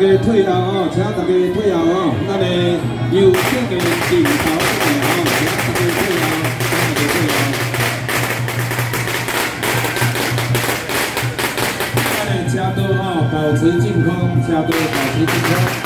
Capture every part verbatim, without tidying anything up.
家退后哦，请大家退后哦，咱的右侧的领头这边哦，请大家退后，请大家退后。咱的车道哦，保持净空，车道保持净空。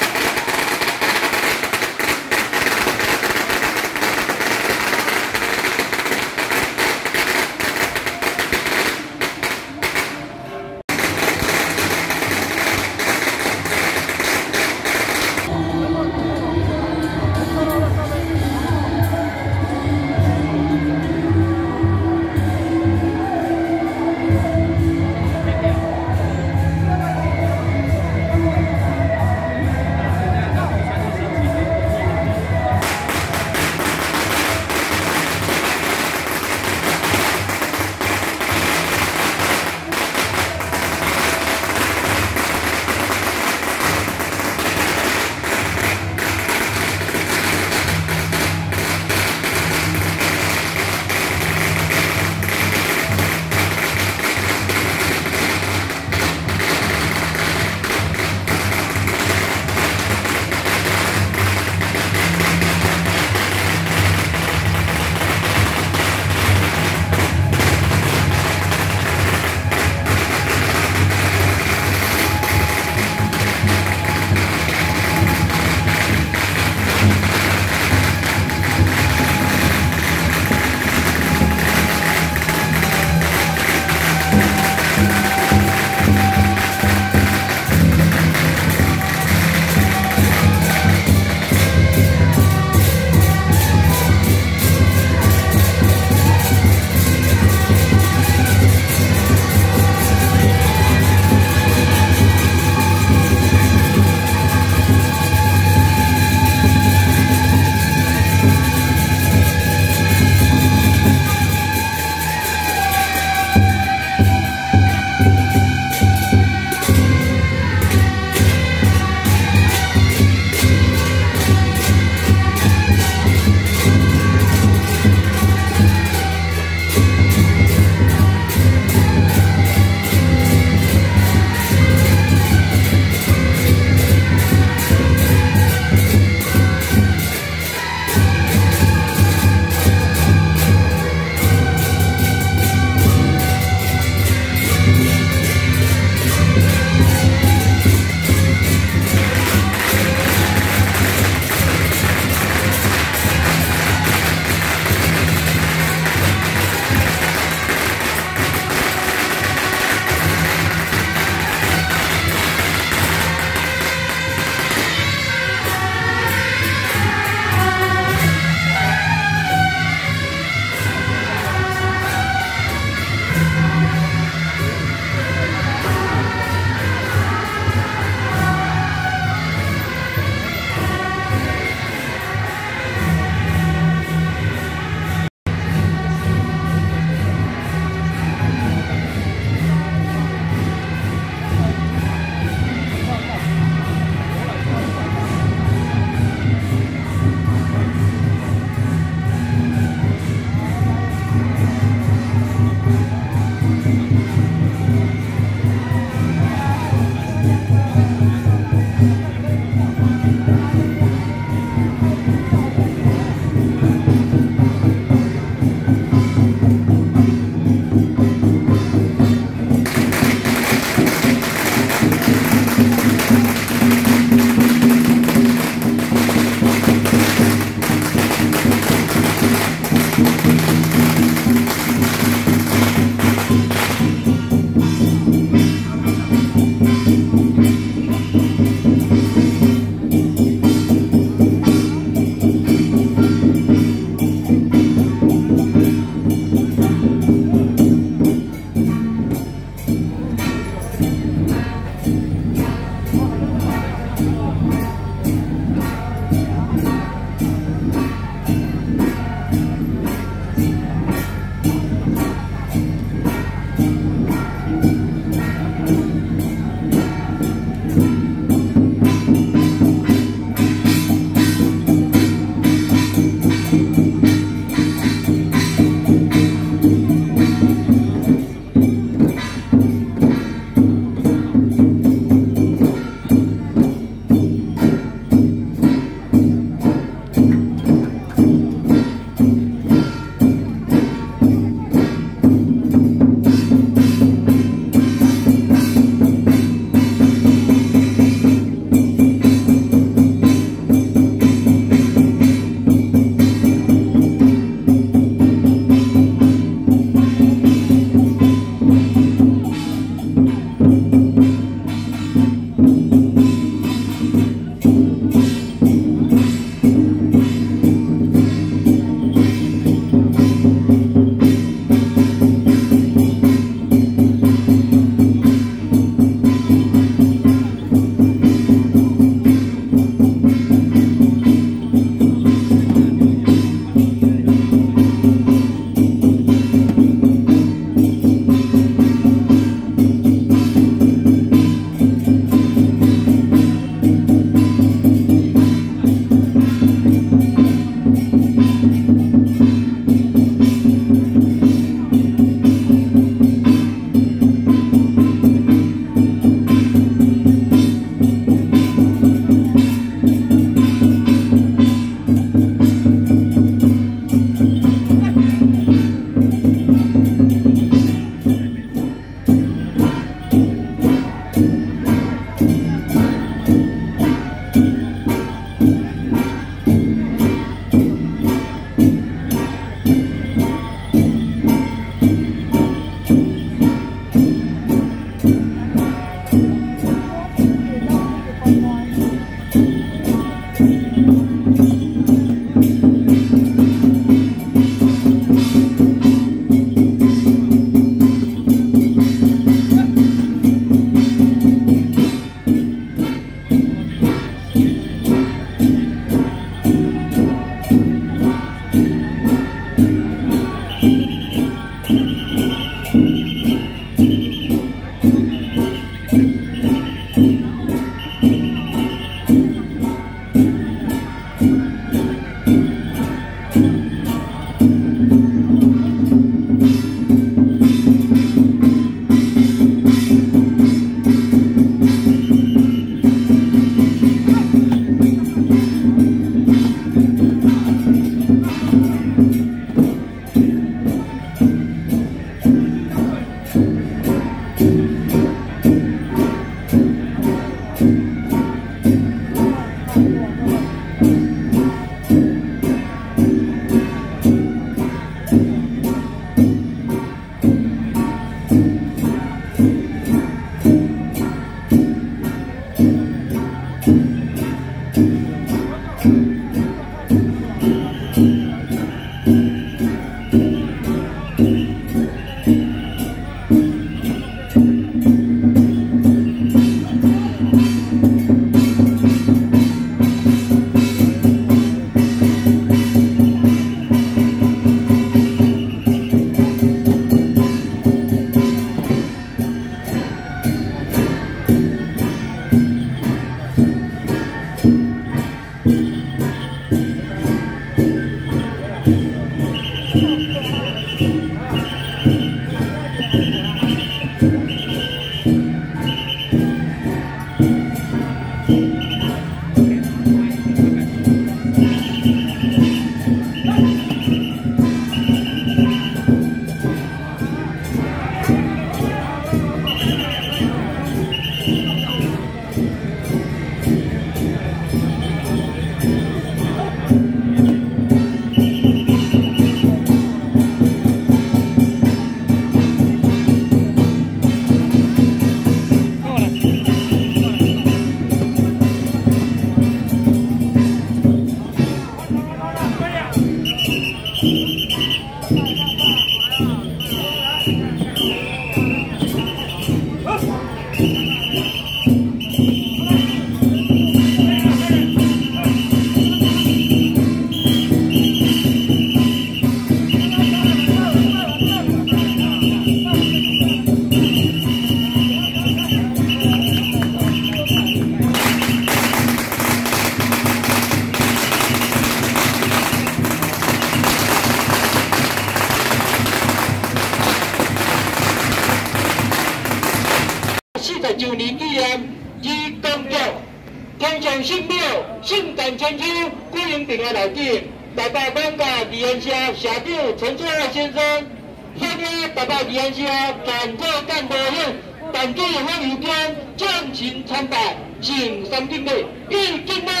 十周年纪念之公告。天上圣庙圣诞千秋欢迎平安来景，台北万家宜安社社长陈志爱先生，欢迎台北宜安社全国干部们办理访游间将亲参拜，敬三敬礼，一敬礼，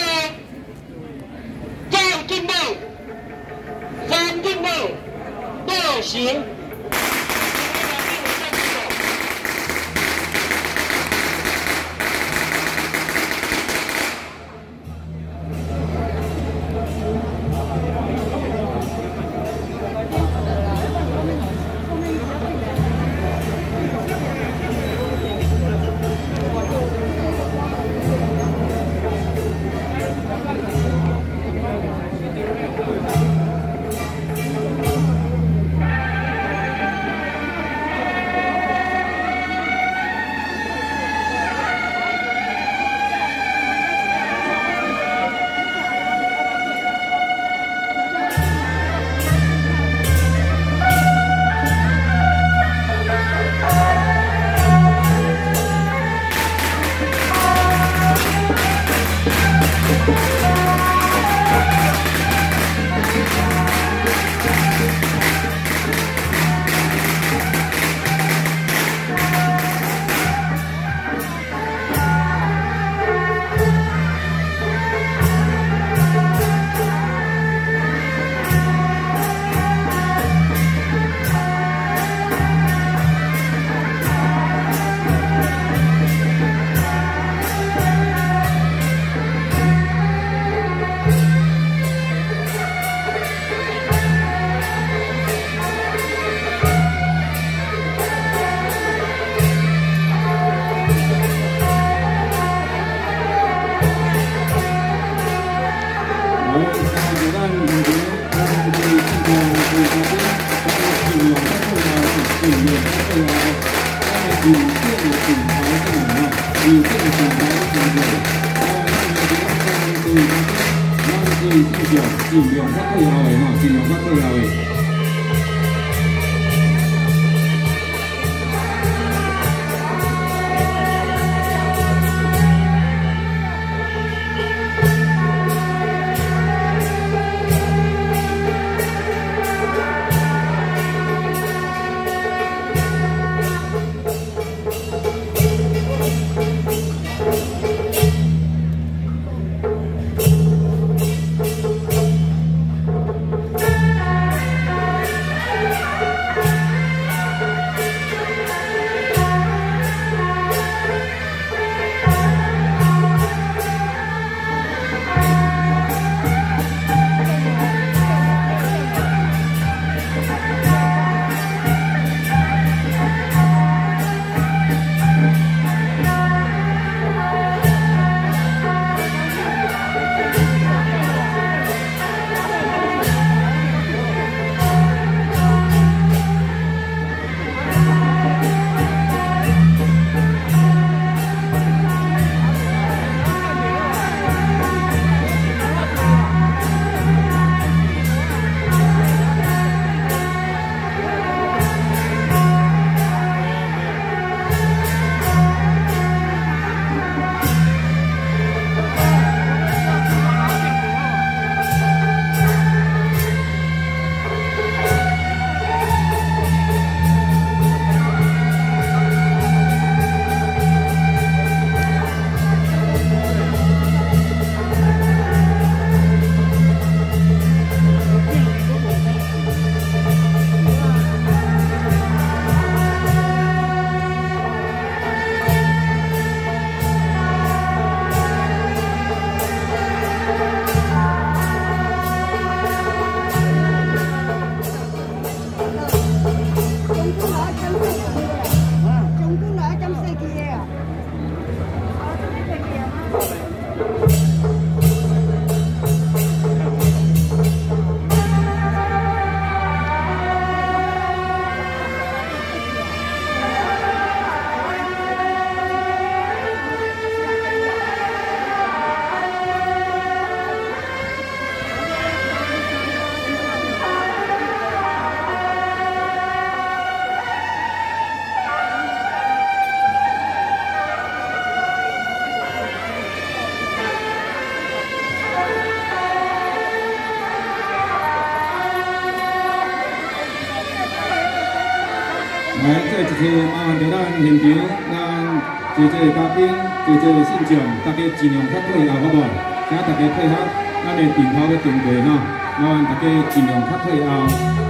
二敬礼，三敬礼，六行。 尽量较配合的吼，尽量较配合的。 来，这一次麻烦着咱现场，咱这这嘉宾、这这信众，大家尽量较配合，好不好？请大家配合，咱的阵头要定过吼，麻烦大家尽量较配合。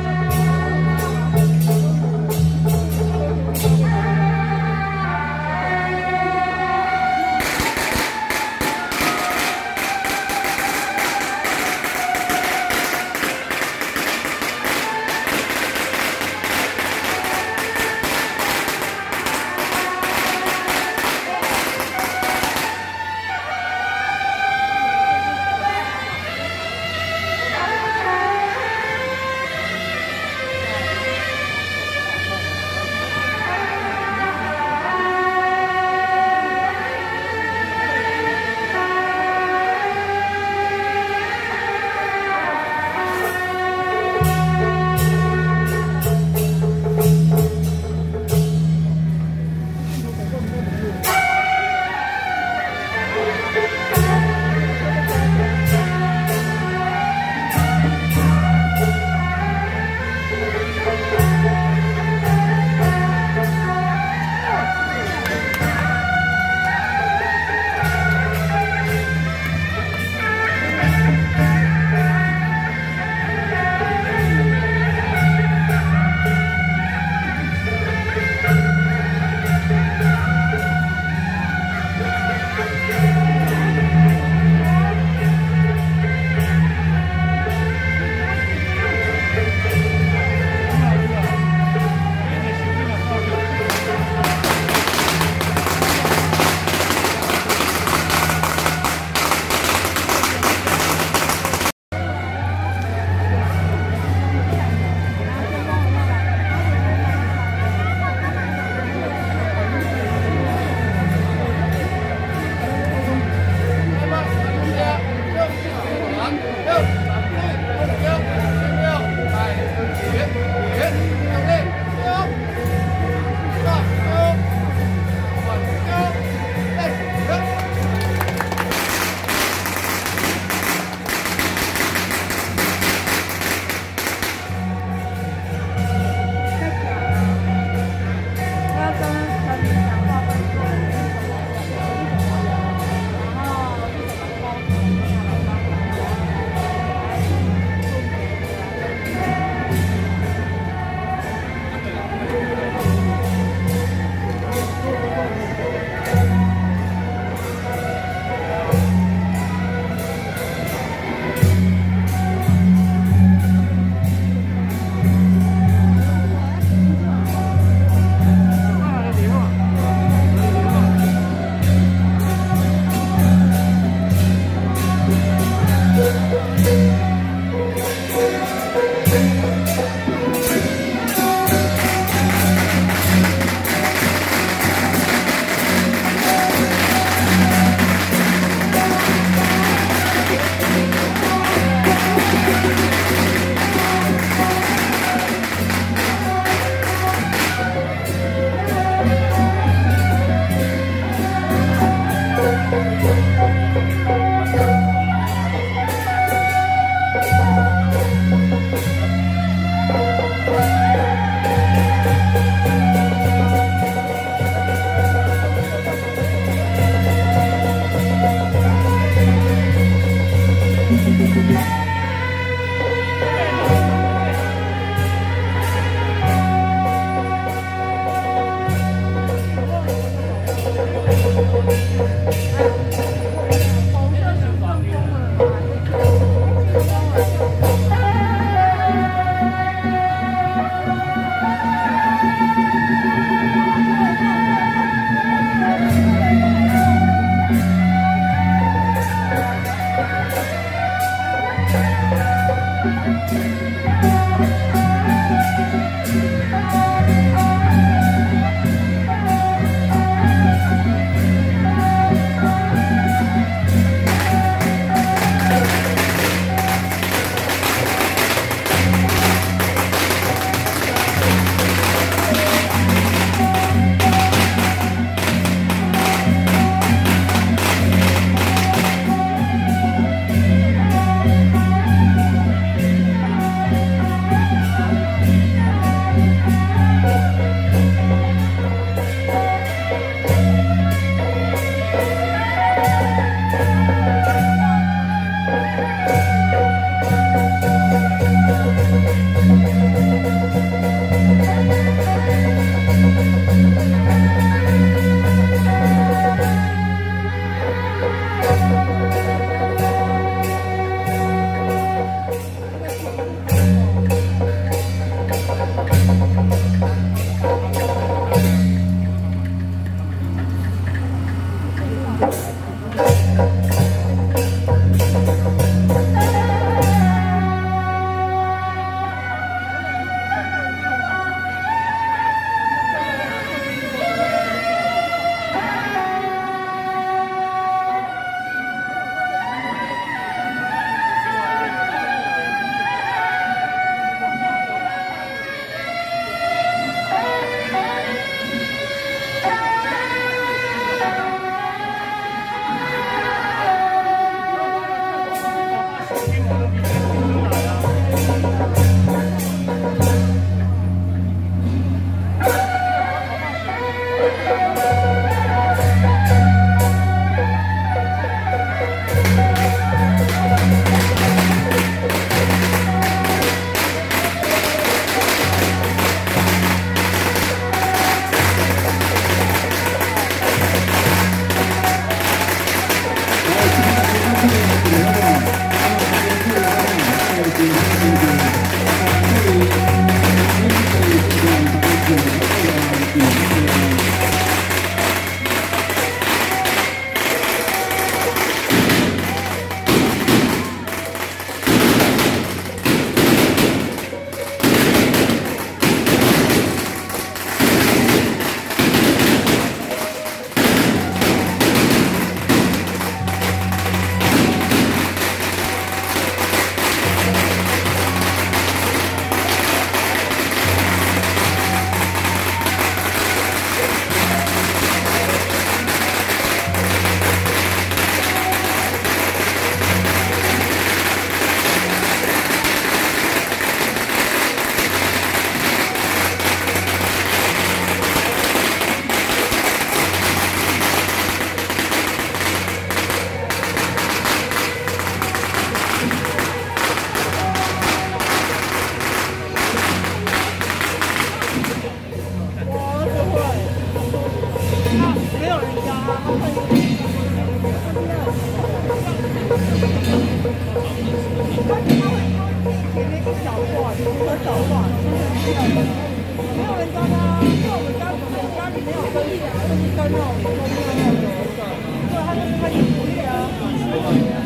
没有人抓他，因为我们家我们家里没有生意啊，就是跟那种都没有那种的，所以他就是开始捕猎啊。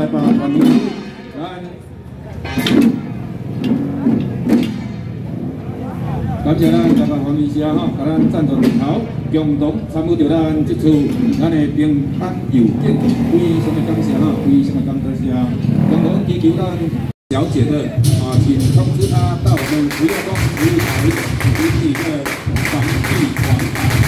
台北团体，咱感谢咱台北黄医社吼，甲咱赞助日头，共同参与着咱这次咱的平安邮件，非常的感谢吼，非常的感谢，共同祈求咱小姐的啊，请通知她到我们福耀宫服务台领取的防疫黄牌。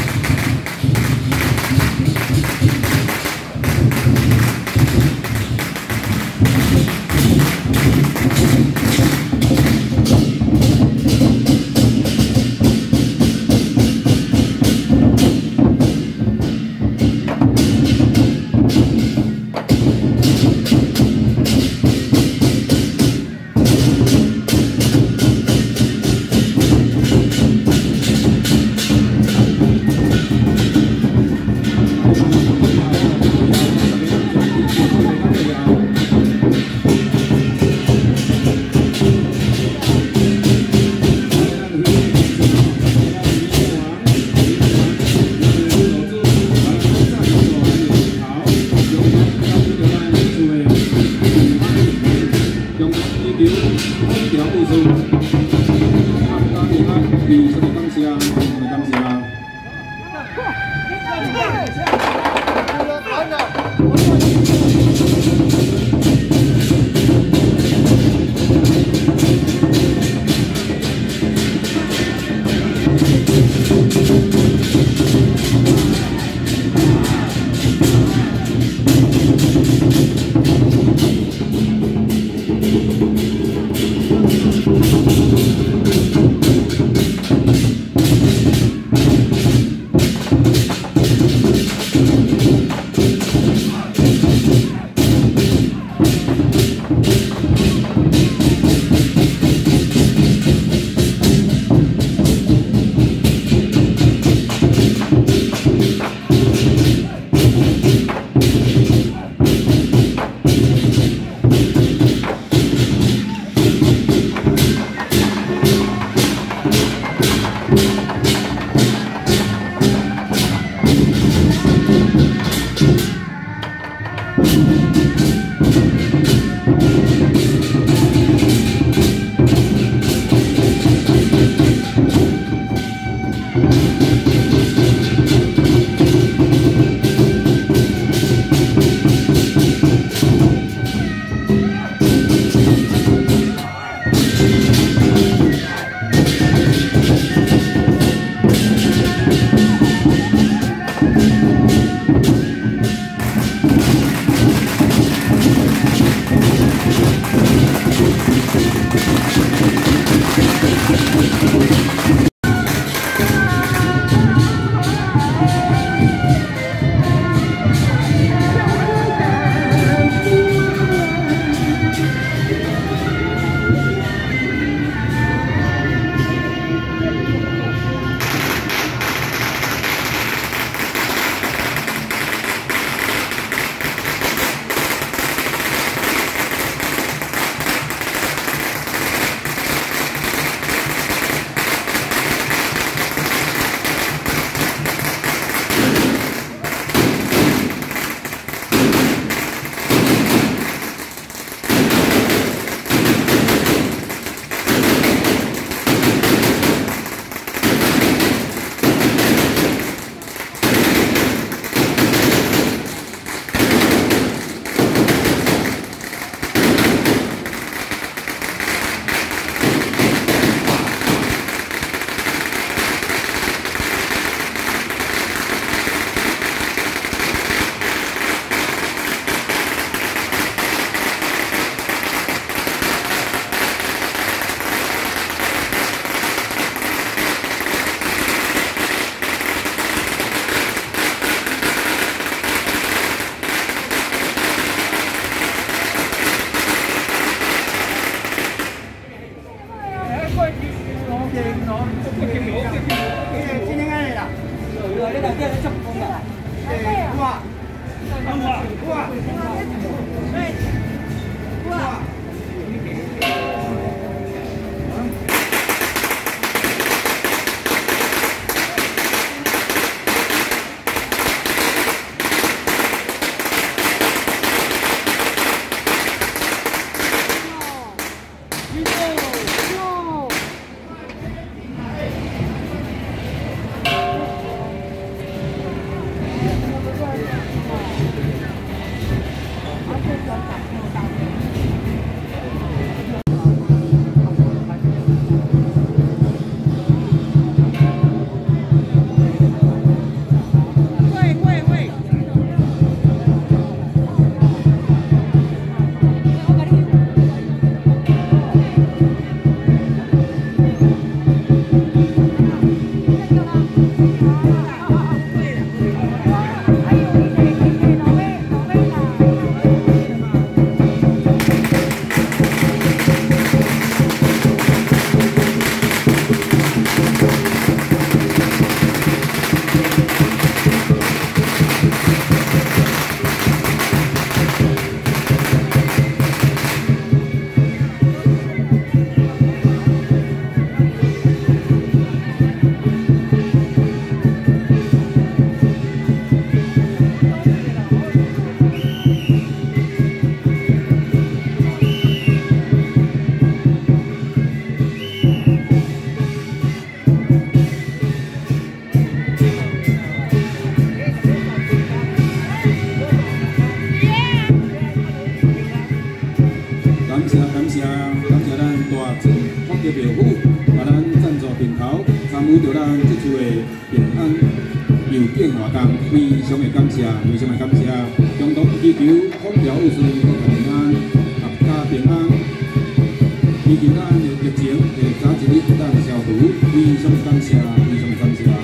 的庙宇，把咱赞助平头，参与到咱这次的平安邮件活动，非常的感谢，非常的感谢。中东祈求风调雨顺，国泰平安，阖家平安。祈求咱的疫情会早一日咱消除，非常感谢，非常感谢。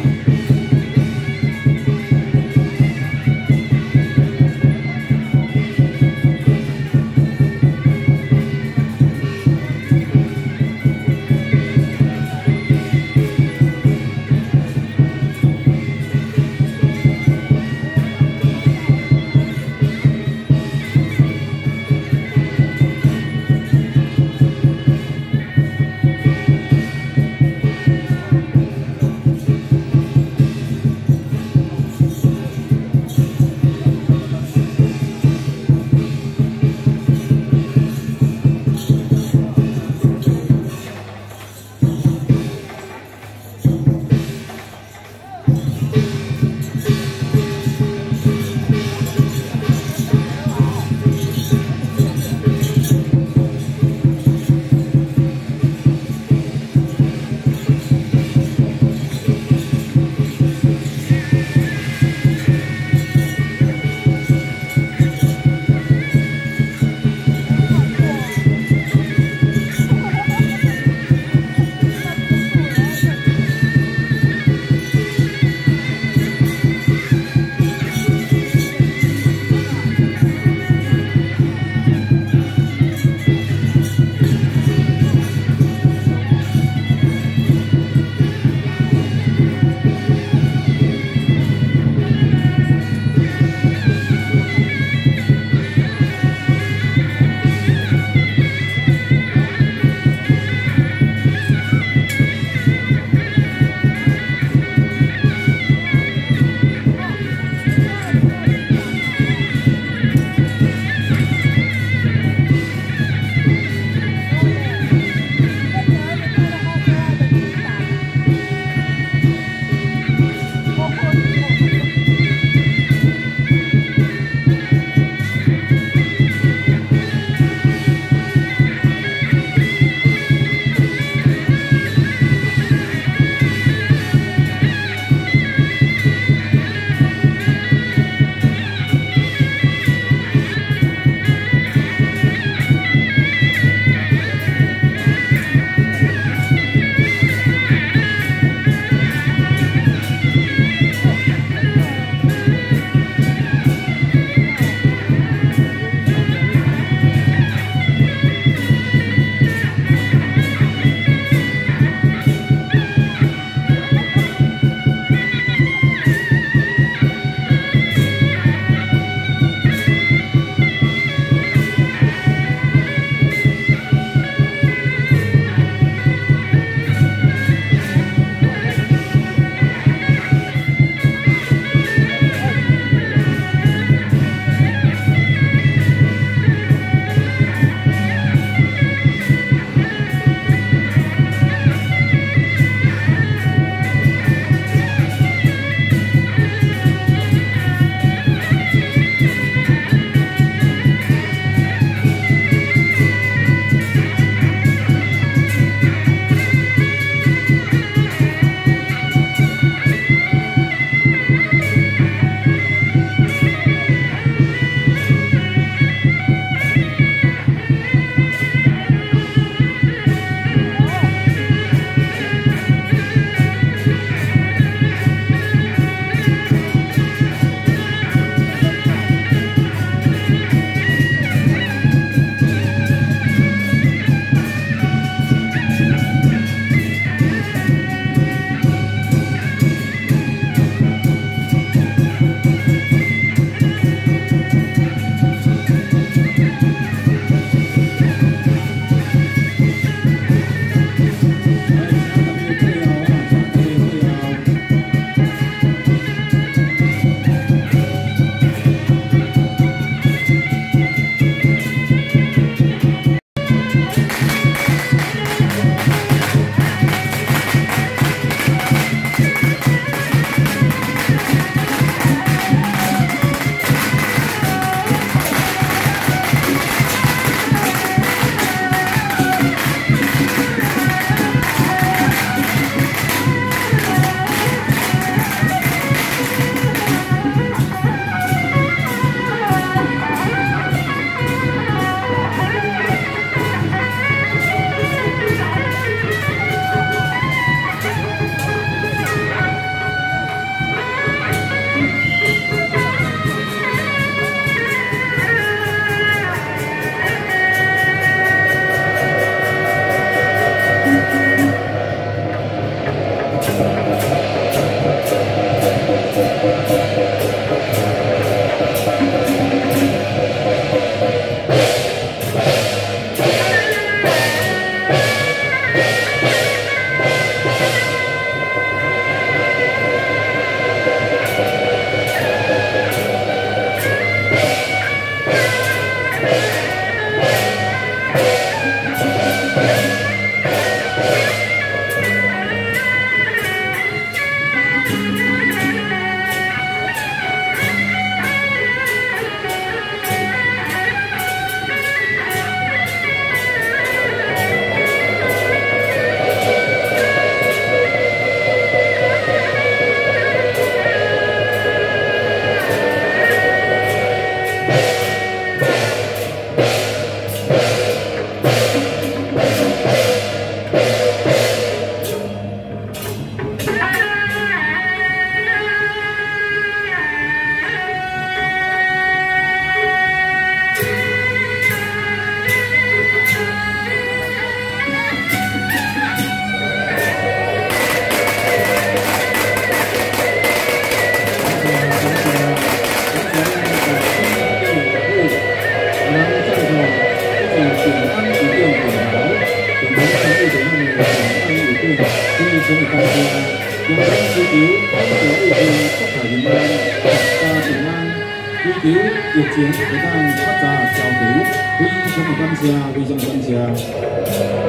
场疫情会当较早消除，非常的感谢，非常感谢。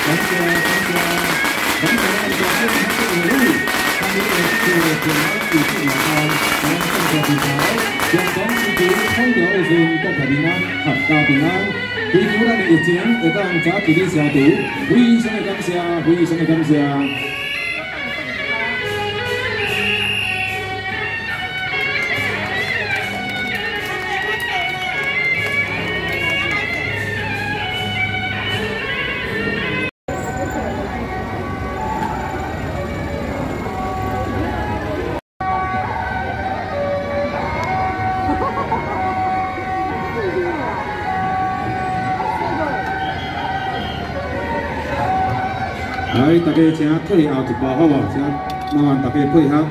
感谢感谢感谢咱们大家参与，参与的这个平安喜事元旦，咱们送上祝福，健康祈求风调雨顺，国泰平安，阖家平安。祈求咱的疫情会当早一日消除，非常的感谢，非常的感谢。 来，大家请退后一步，好无？请麻烦大家配合。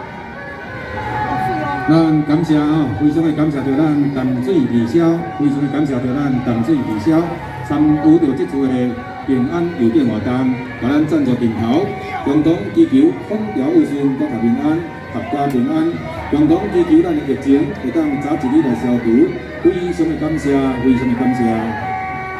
咱感谢哦，非常的感谢着咱淡水二小，非常的感谢着咱淡水二小参与着这次的平安邮电活动，把咱赞助顶头，共同祈求风调雨顺，国泰平安，阖家平安，共同祈求咱的疫情会当早一日来消除，非常的感谢，非常的感谢。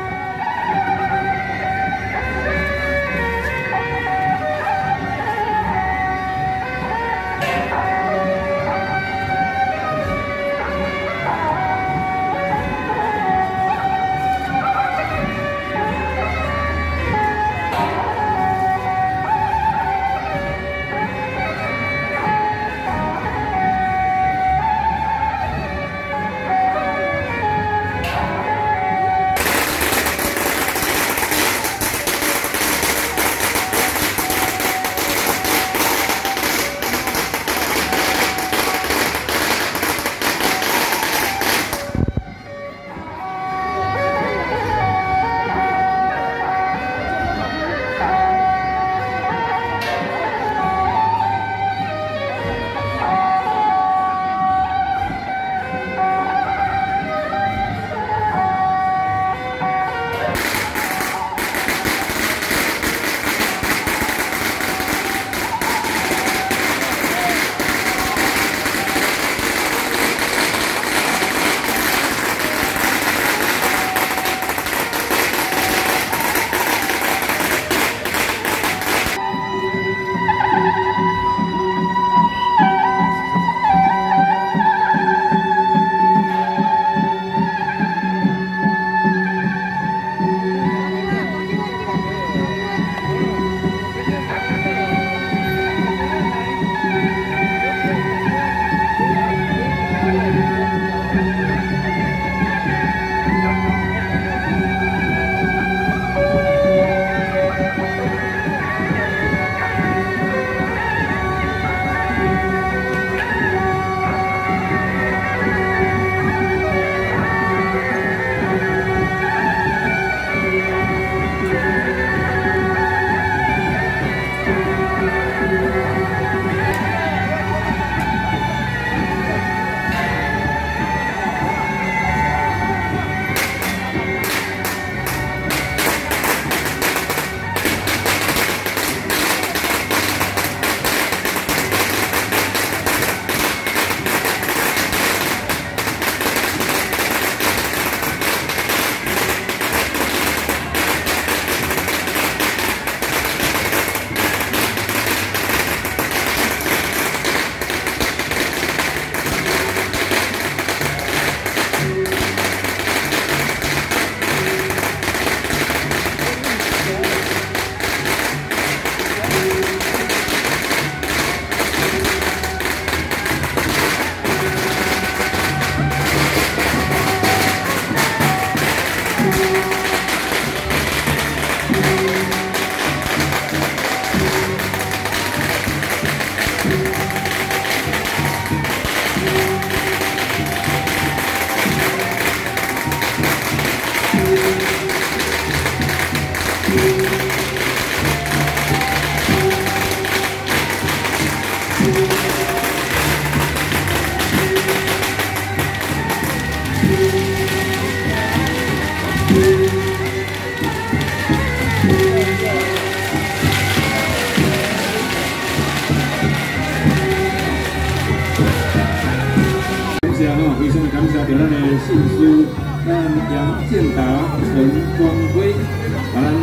谢着咱的信师，咱杨建达、陈光辉，把咱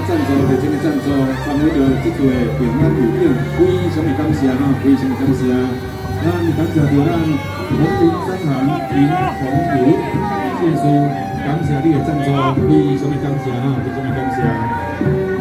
赞助，热情的赞助，参与到这次的平安有影，非常的感谢哈，非常的感谢。咱感谢到咱红林商行林鸿儒谢叔，感谢你的赞助，非常的感谢哈，非常的感谢。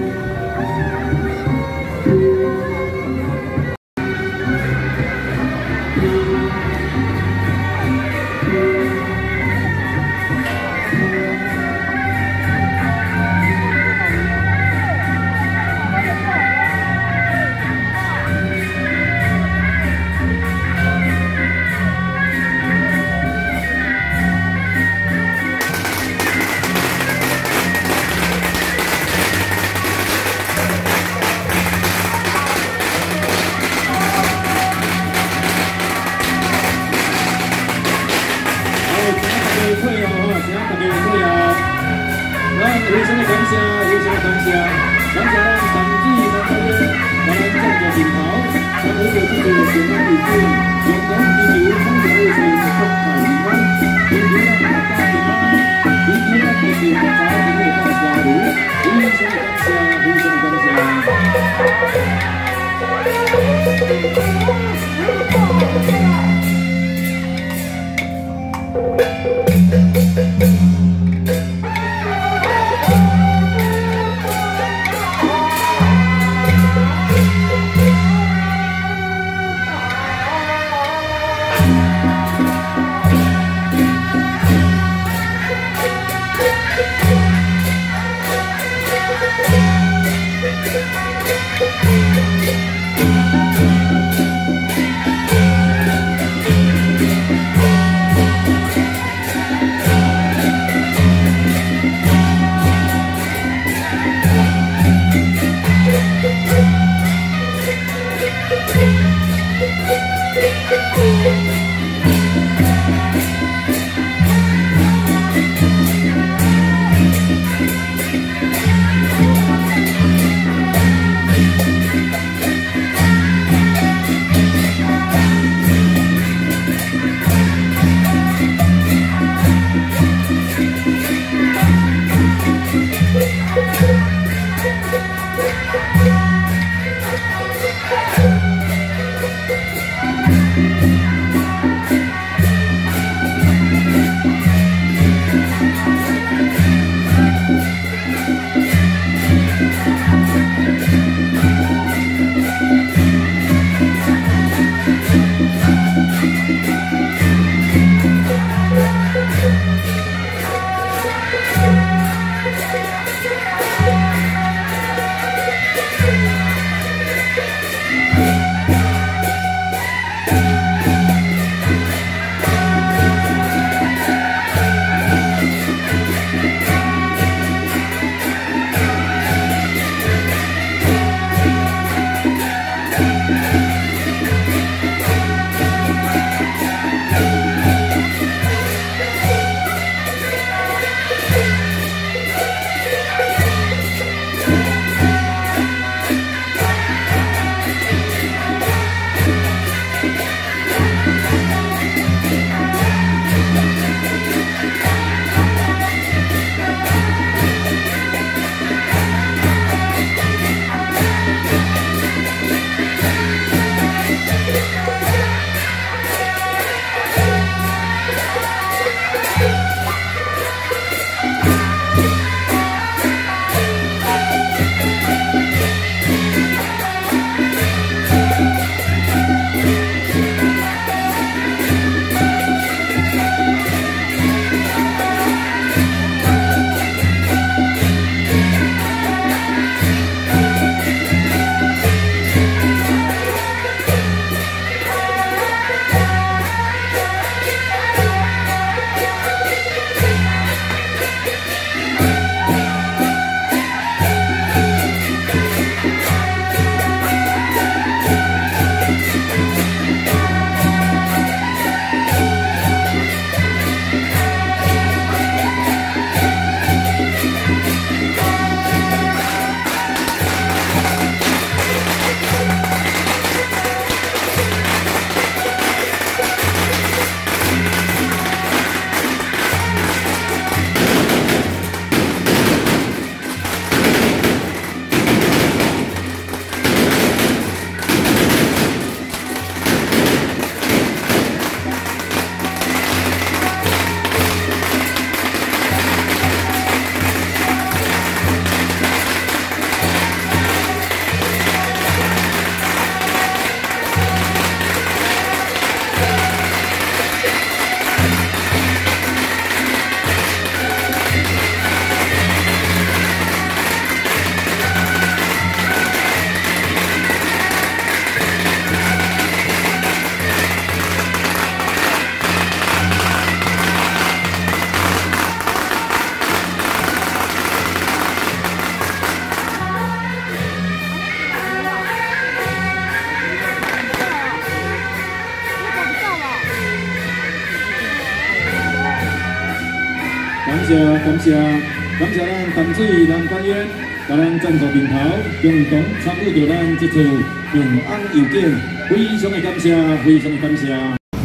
谢感谢感谢咱淡水南法院，甲咱赞助平头，共同参与到咱这次平安邮件，非常的感谢，非常的感谢。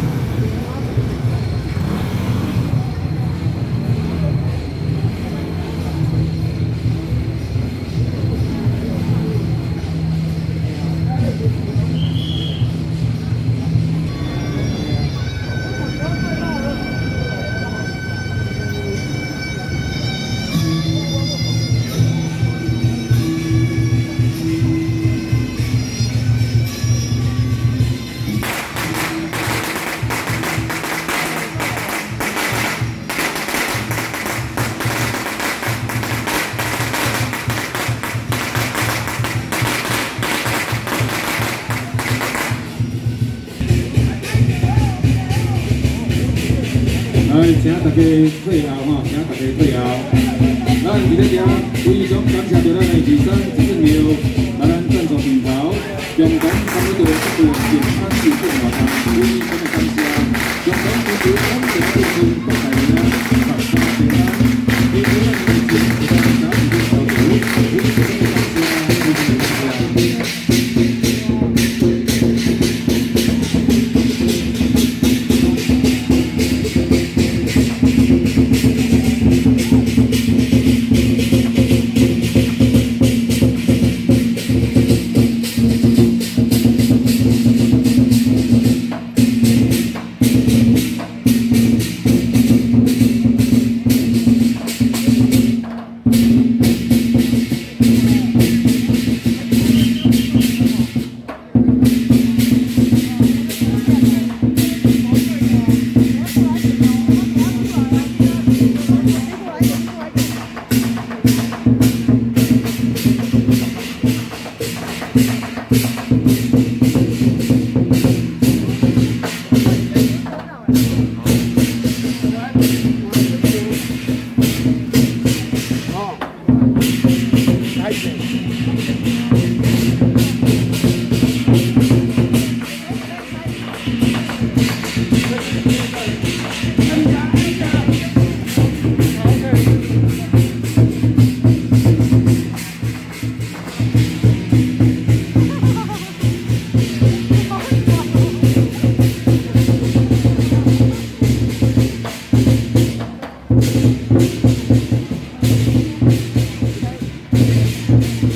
来，请大家退后吼，请大家退后。咱伫咧遮非常感谢着咱的二三志愿庙，来咱赞助平头，共同参与到这次平安邮件活动，非常的感谢。共同支持咱平安邮件各大人啊，大家平安。希望咱的邮件会当早日收到，非常的感谢，非常的感谢。 Thank you.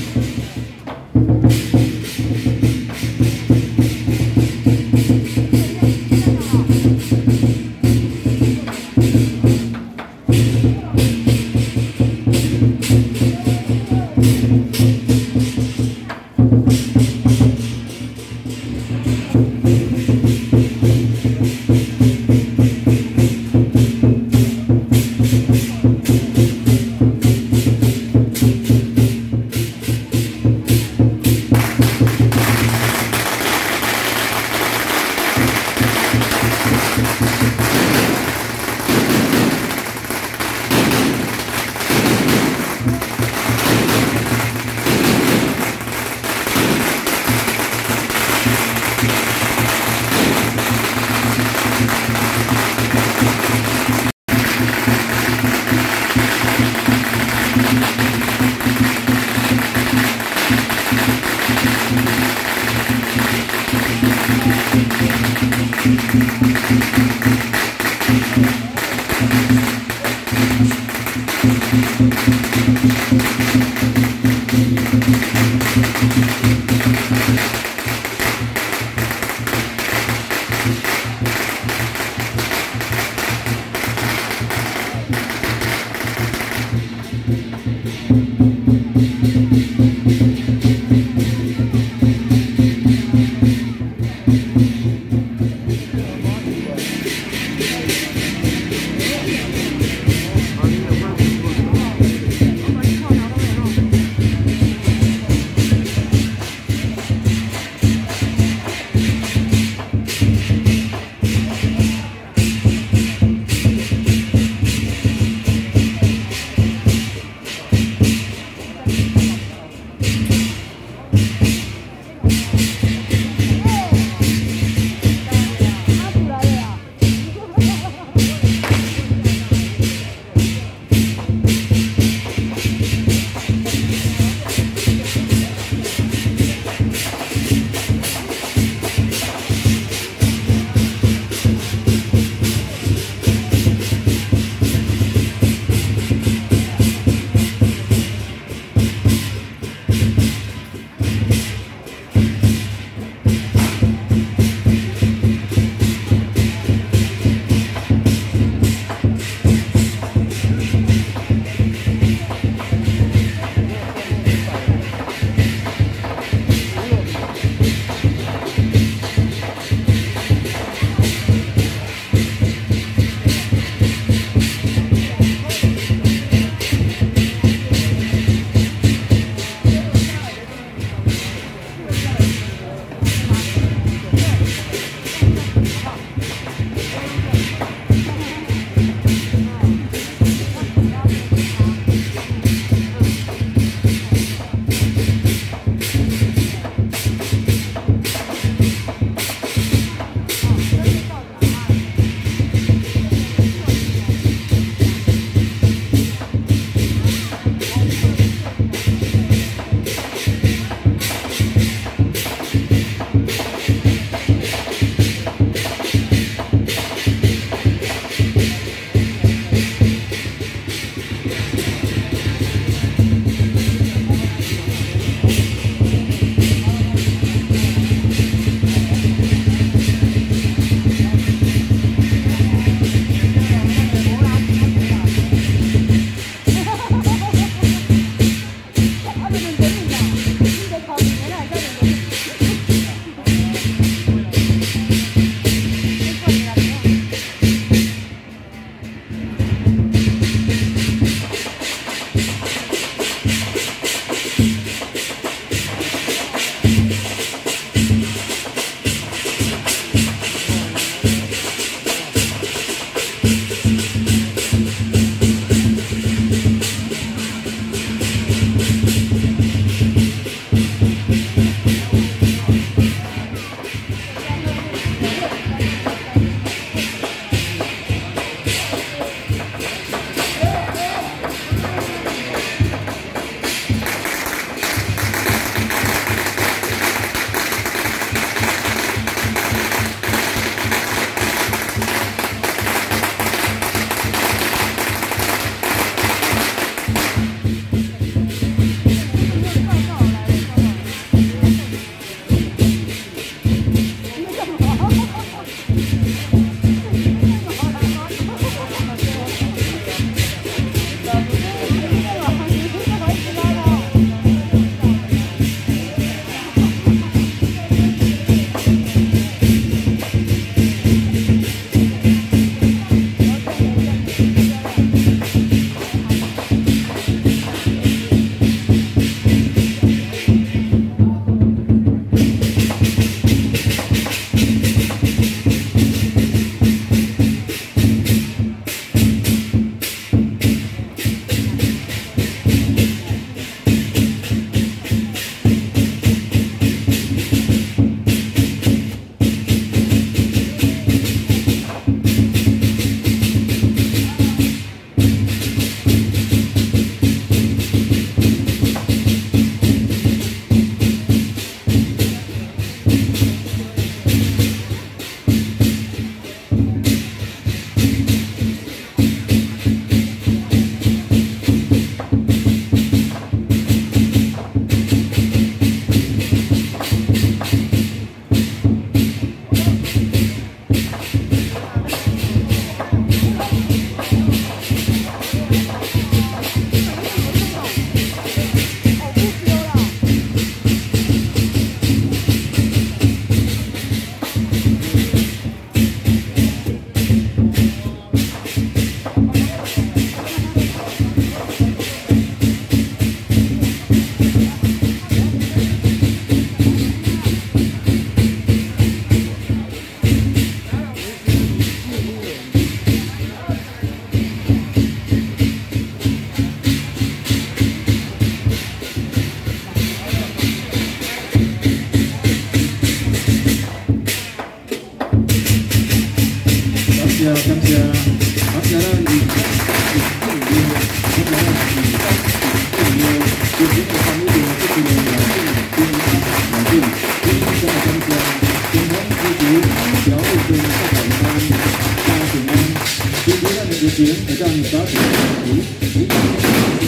这个这个老郑跟老郑，今天在参加健康支持调理跟发展班加平安，今天咱的热情会当早点主主持大家。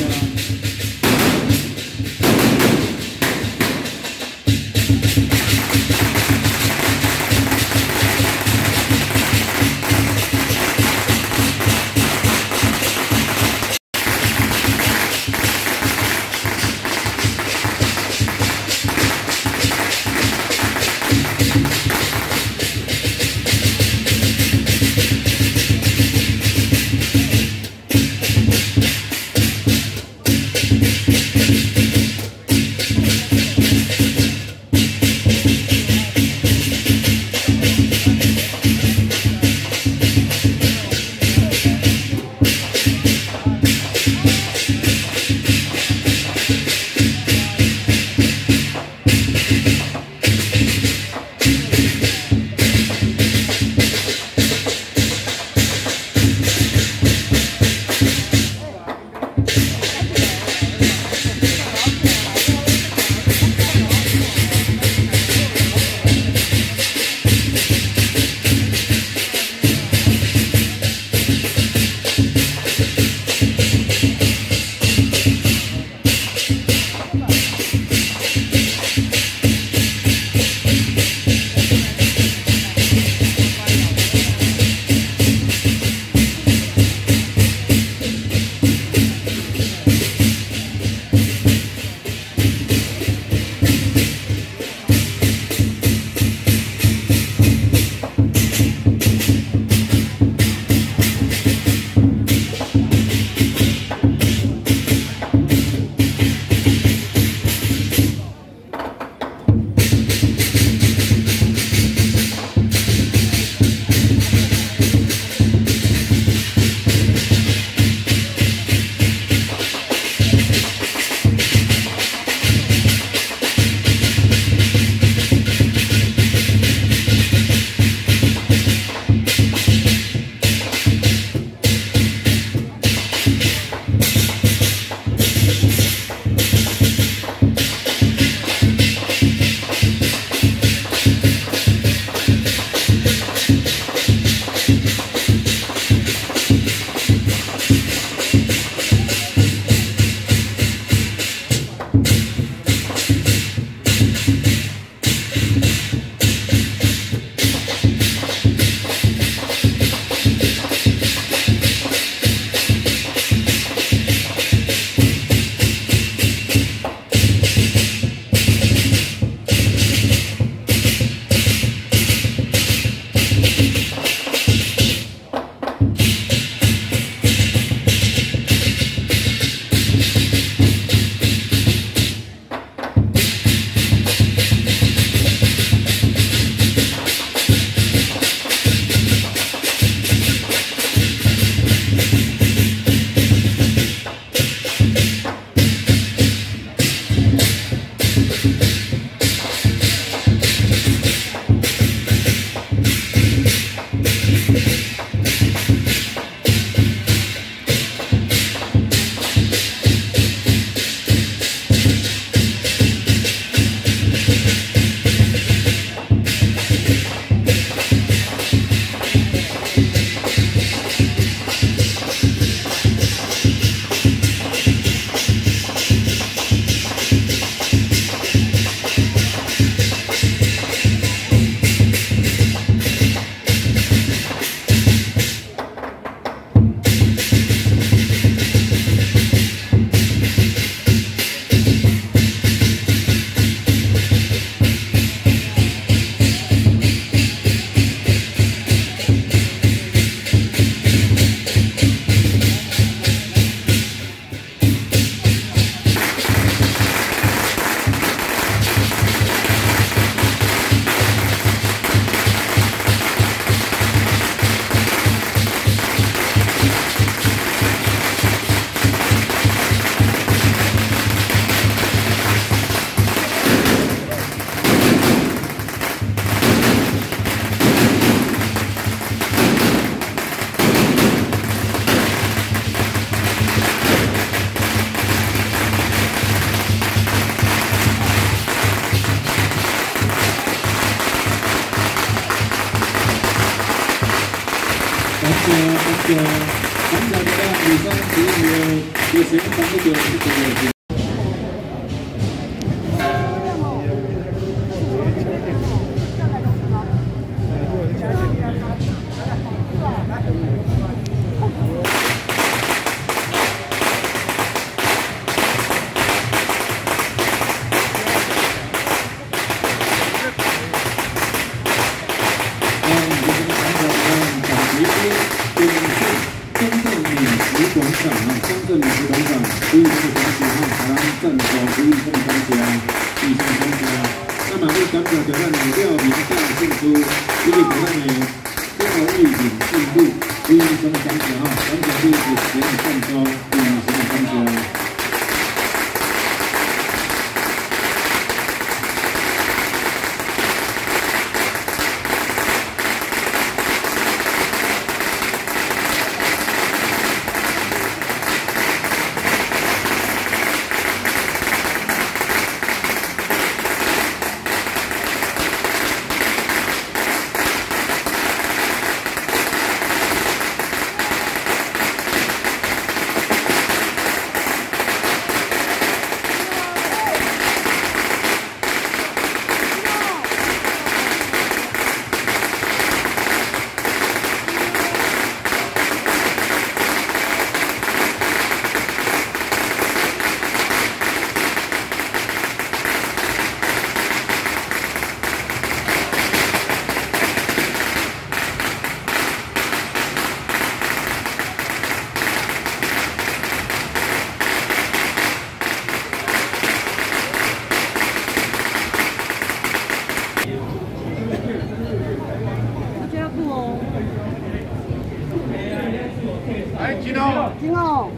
谢，感谢大家二三十秒，有请三十九十九。 广场啊，中正美食广场，所以这个广场哈，台湾镇守不易送商家，易送商家。那么为感谢咱的廖明大进出，以及咱的中华预警进入，不易送商家哈，感谢你是全体赞助，不易送商家。 金哦。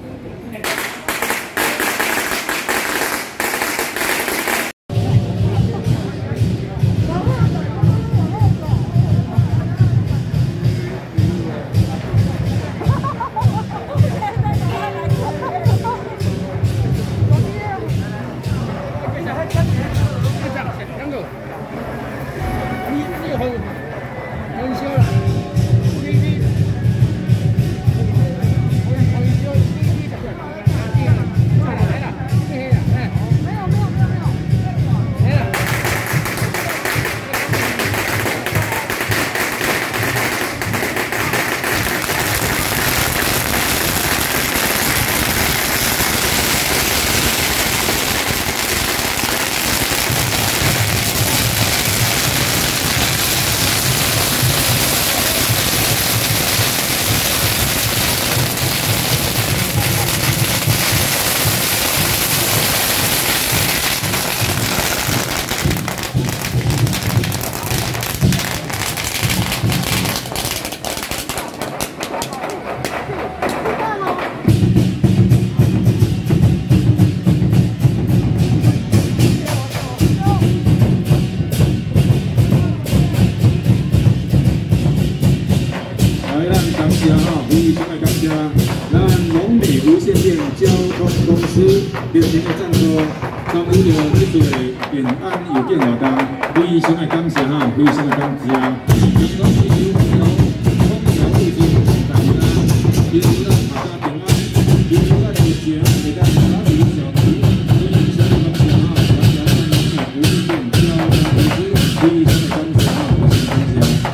热情的赞助，参与着这座平安邮件活动，非常的感谢哈，非常的感谢。阳光地球朋友，风调雨顺，大家祈福咱大家平安，祈福咱热情会当打理小区，非常的感谢哈，感谢咱的福利店交通公司，非常的感谢哈，非常感谢。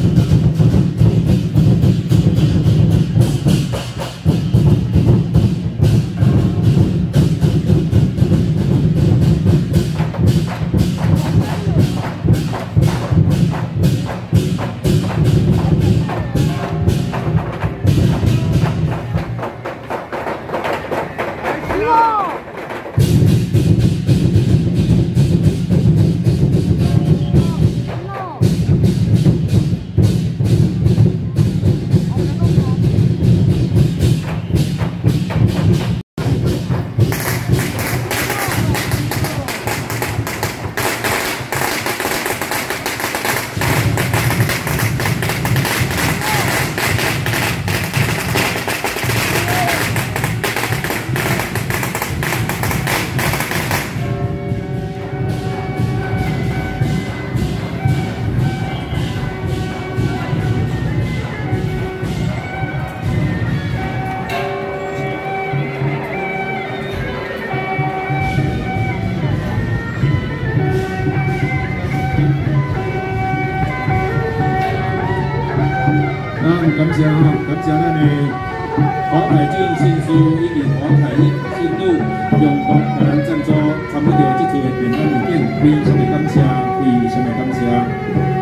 好， 咱感谢哈，感谢咱的华台酒新书以及华台新路共同给咱赞助，参与到这次的平安有景，非常的感谢，非常的感谢。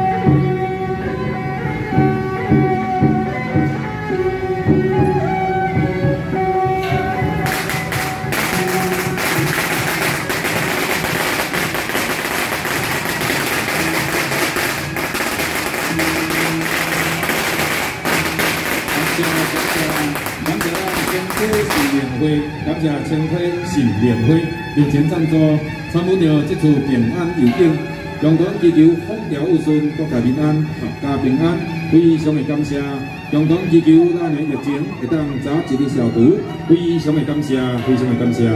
感谢青辉信联会热情赞助，参与到这次平安游景，共同祈求风调雨顺，国泰民安，阖家平安，非常的感谢。共同祈求咱的疫情会当早一日消除，非常的感谢，非常的感谢。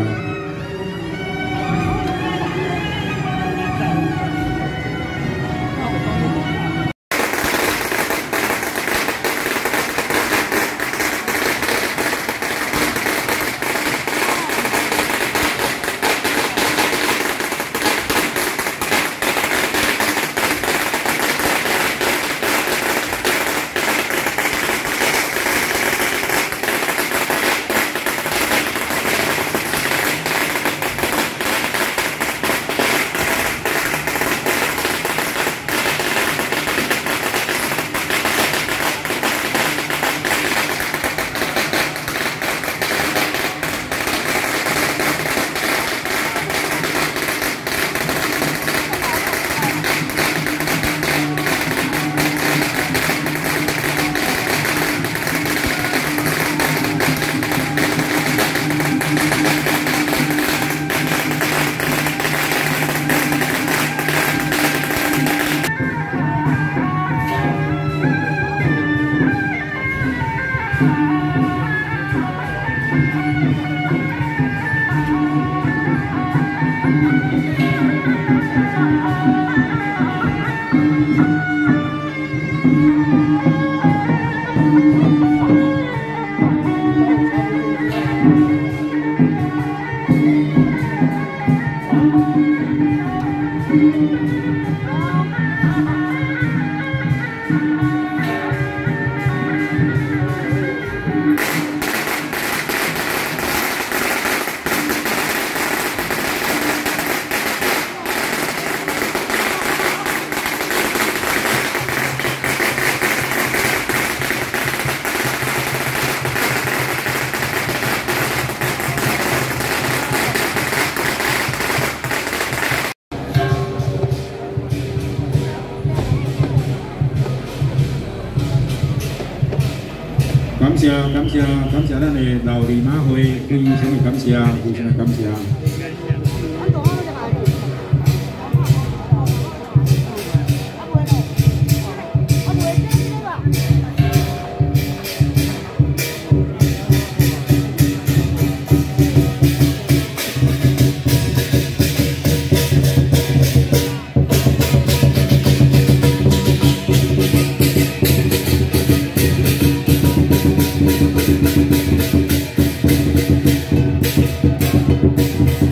感谢感谢感谢咱的老李马会，非常的感谢，非常的感谢。 Thank you.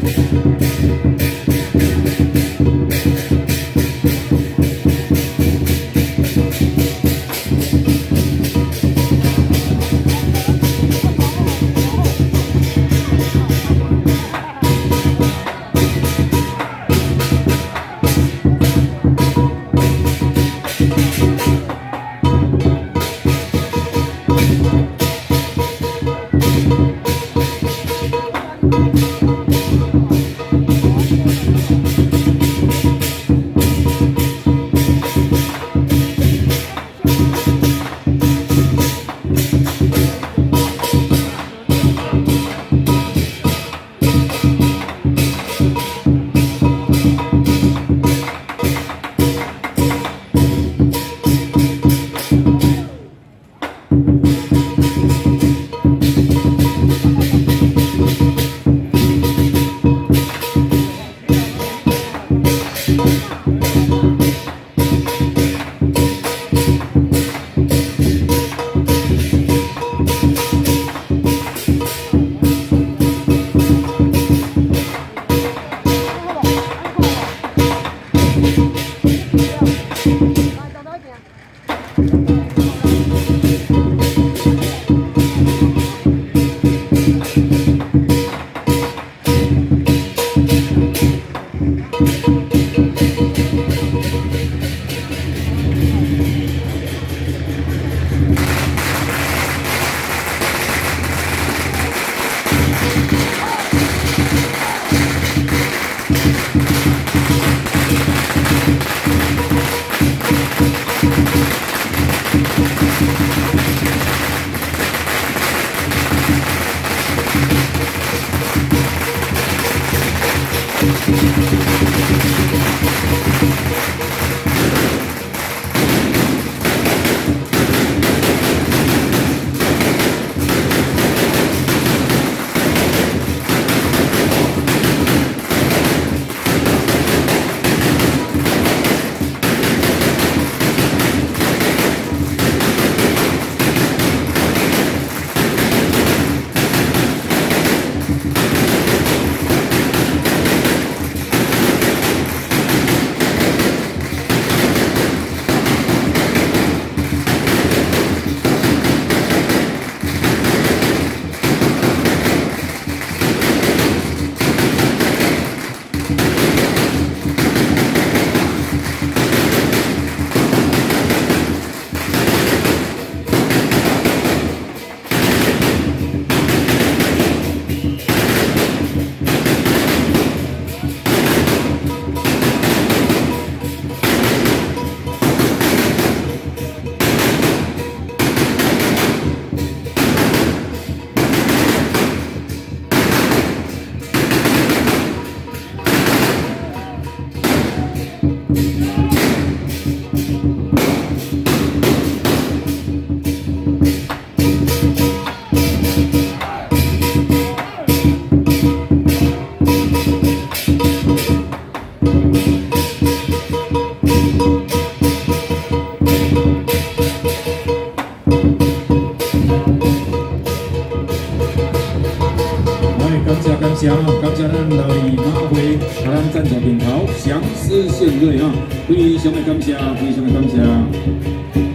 谢啊，感谢咱老李马辉，甲咱赞助平头，祥狮献瑞啊，非常的感谢，非常的感谢。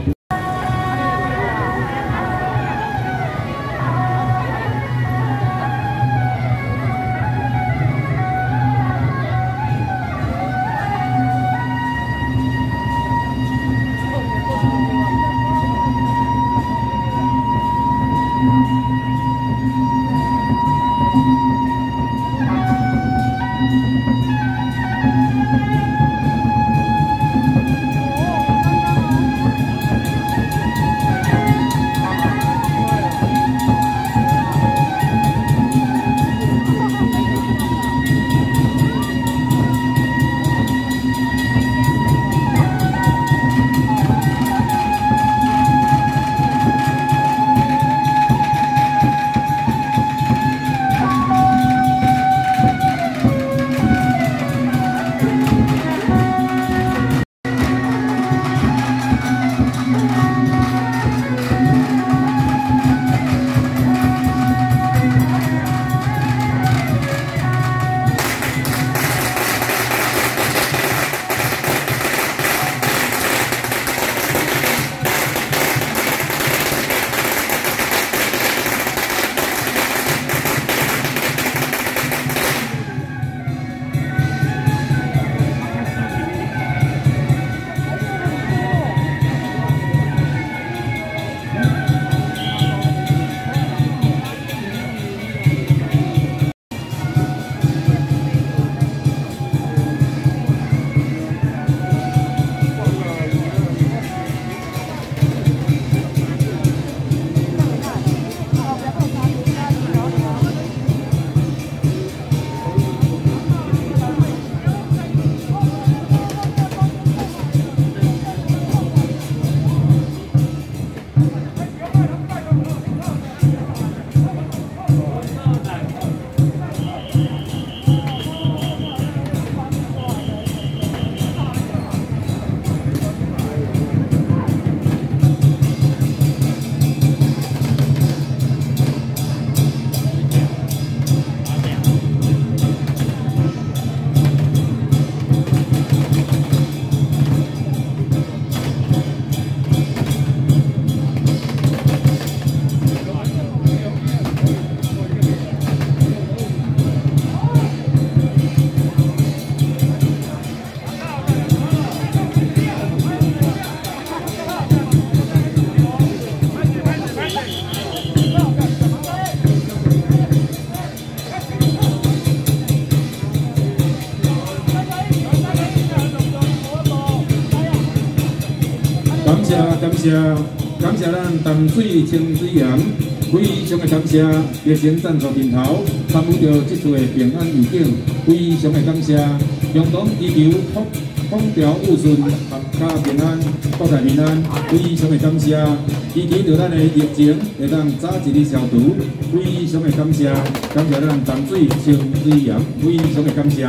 感谢感谢感谢咱淡水清水岩，非常的感谢热情赞助平头，参与到这次的平安预警，非常的感谢，共同祈求风风调雨顺，阖家平安，国泰民安，非常的感谢，祈求到咱的疫情会当早一日消除，非常的感谢，感谢咱淡水清水岩，非常的感谢。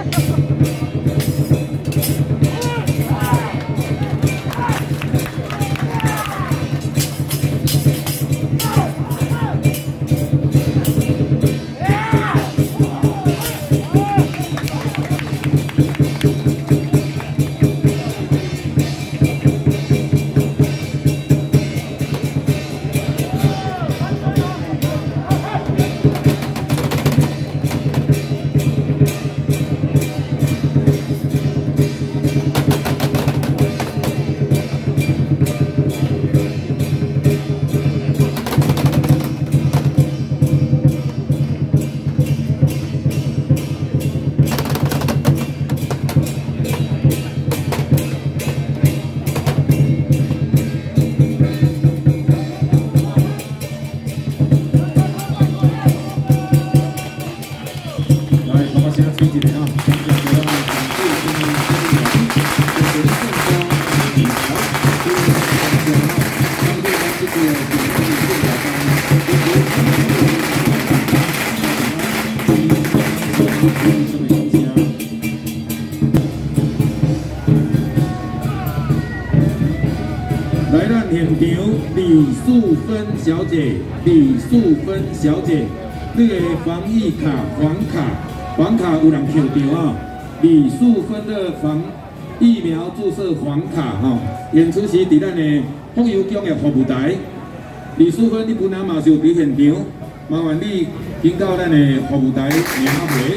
来咱现场李素芬小姐，李素芬小姐，你的防疫卡、黄卡、黄卡有人扣掉啊！李素芬的防疫苗注射黄卡哈，演出时伫咱的福友工业服务台。李素芬，你本人嘛是有伫现场，麻烦你经到咱的服务台领回。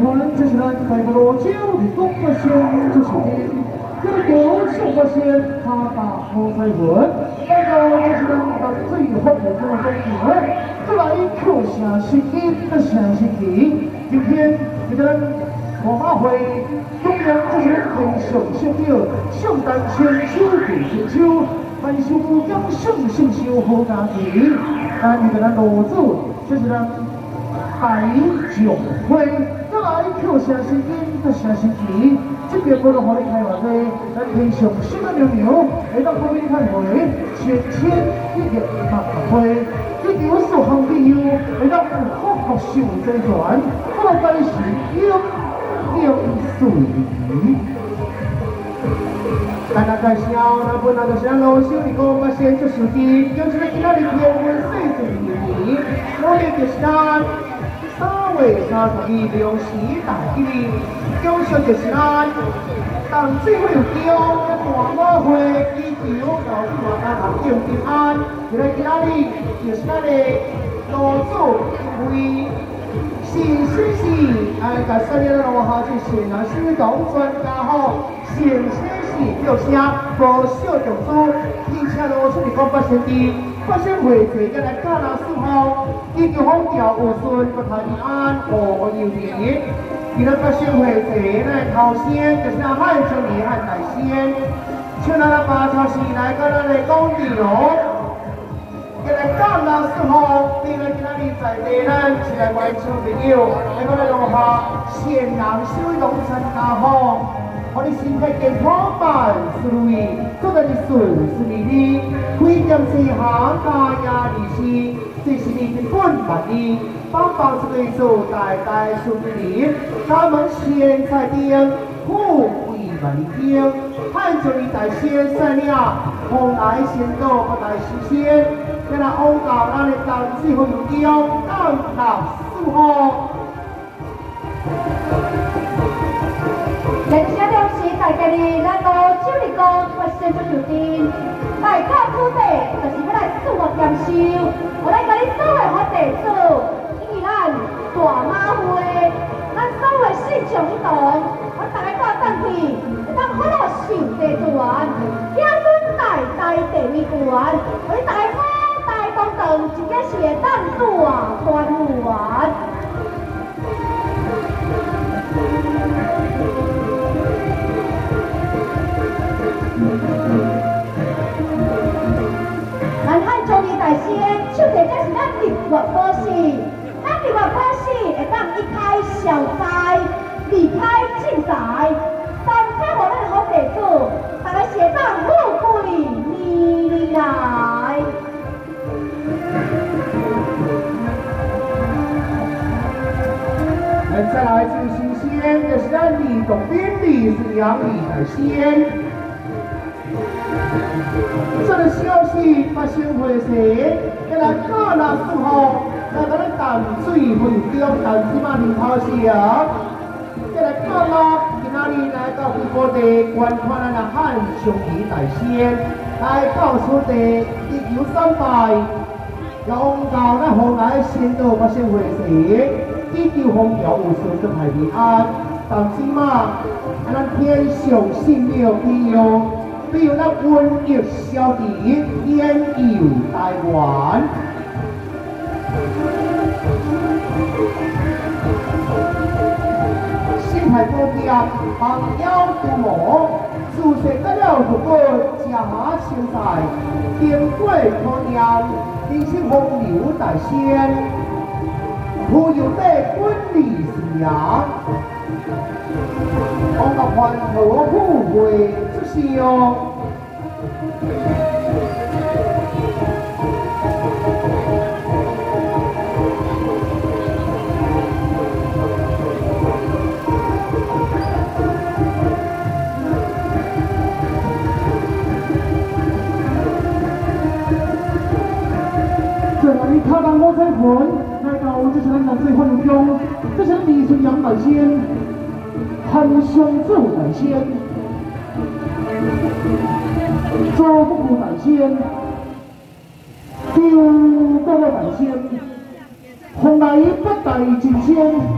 团这是咱大部罗州的东北县主席的，这个国上北县他打好彩文，大家这是咱的最好的这个东西，再来扣下新一的下星期，今天给咱黄马会中央这是很上新的圣诞千秋给千秋，万寿养生圣修好家庭，咱给咱罗州这是咱。大酒会，再来扣下星期的下星期，这边不能和你开话题，咱天上新的牛牛，来到旁边看会，全天一日马会，一条小行朋友，来到好好修这段，好开始英英水。咱来介绍，那本来就是咱老小的个八仙做事情，就是咱今仔日天文水准年，我哋就是咱。三月三十二六时大吉日，奖赏就是咱当最会有奖嘅大马会祈求到大家平平安。就在今仔日，就是咱的老祖为新鲜事，哎，甲三年老下就显然是讲专家吼，新鲜事叫啥？无小众数，而且老出嚟讲八仙地。发生会侪个来加拿四号，祈求风调雨顺，个平安，和有年。其他发生会侪来头先，就是阿汉将年汉大仙，像咱阿爸超市来个咱来讲地咯。个来加拿四号，你来今仔日在地咱是来关注朋友，来个来落下显人小农参加好。我哋身体健康万事如意，做得你顺顺利利，开店四行家呀利是，这是你的本万利，帮帮这个做代代顺利，他们现在店富贵万利，汉族的大仙善良，红来仙道不来实现，给他欧搞咱的当最后有标，当到四号。人生了是大家的咱个酒力工发生做酒店，来靠土地就是要来自我验收，我来甲你所有好地主，因为咱大马会，咱所有信众一同，我大家到等去，当好多受地主完，子孙代代地位完，我大家好大公堂，真正是会当大官完。咱汉中的大仙，手提这是咱日月宝石，咱日月宝石会当一开小财，二开正财，三开互咱好地主，大家是会当富贵年年来。咱再来最新鲜，就是咱李董编李是杨李大仙。这个消息发生会时，给咱加拿四号，来给咱淡水会中淡水嘛林头市啊，给咱加拿今仔日来到规模地观看咱的汉上仪大仙，来到此地一游三拜，用到咱后来先到发生会时，祈求风调雨顺，做太平安。淡水嘛，咱天上信了利用。比如咱瘟疫消除，天佑台湾。新台高店旁腰鼓膜，自身得了如果吃下青菜，经过可验，人生风流大仙，富有得本理是阳。我个环头富贵出笑。这里踏上我彩盆，来到这是咱南水欢迎中，这是李顺阳大仙，汉香做大仙，周福大仙，丢高大仙，红来不带金仙。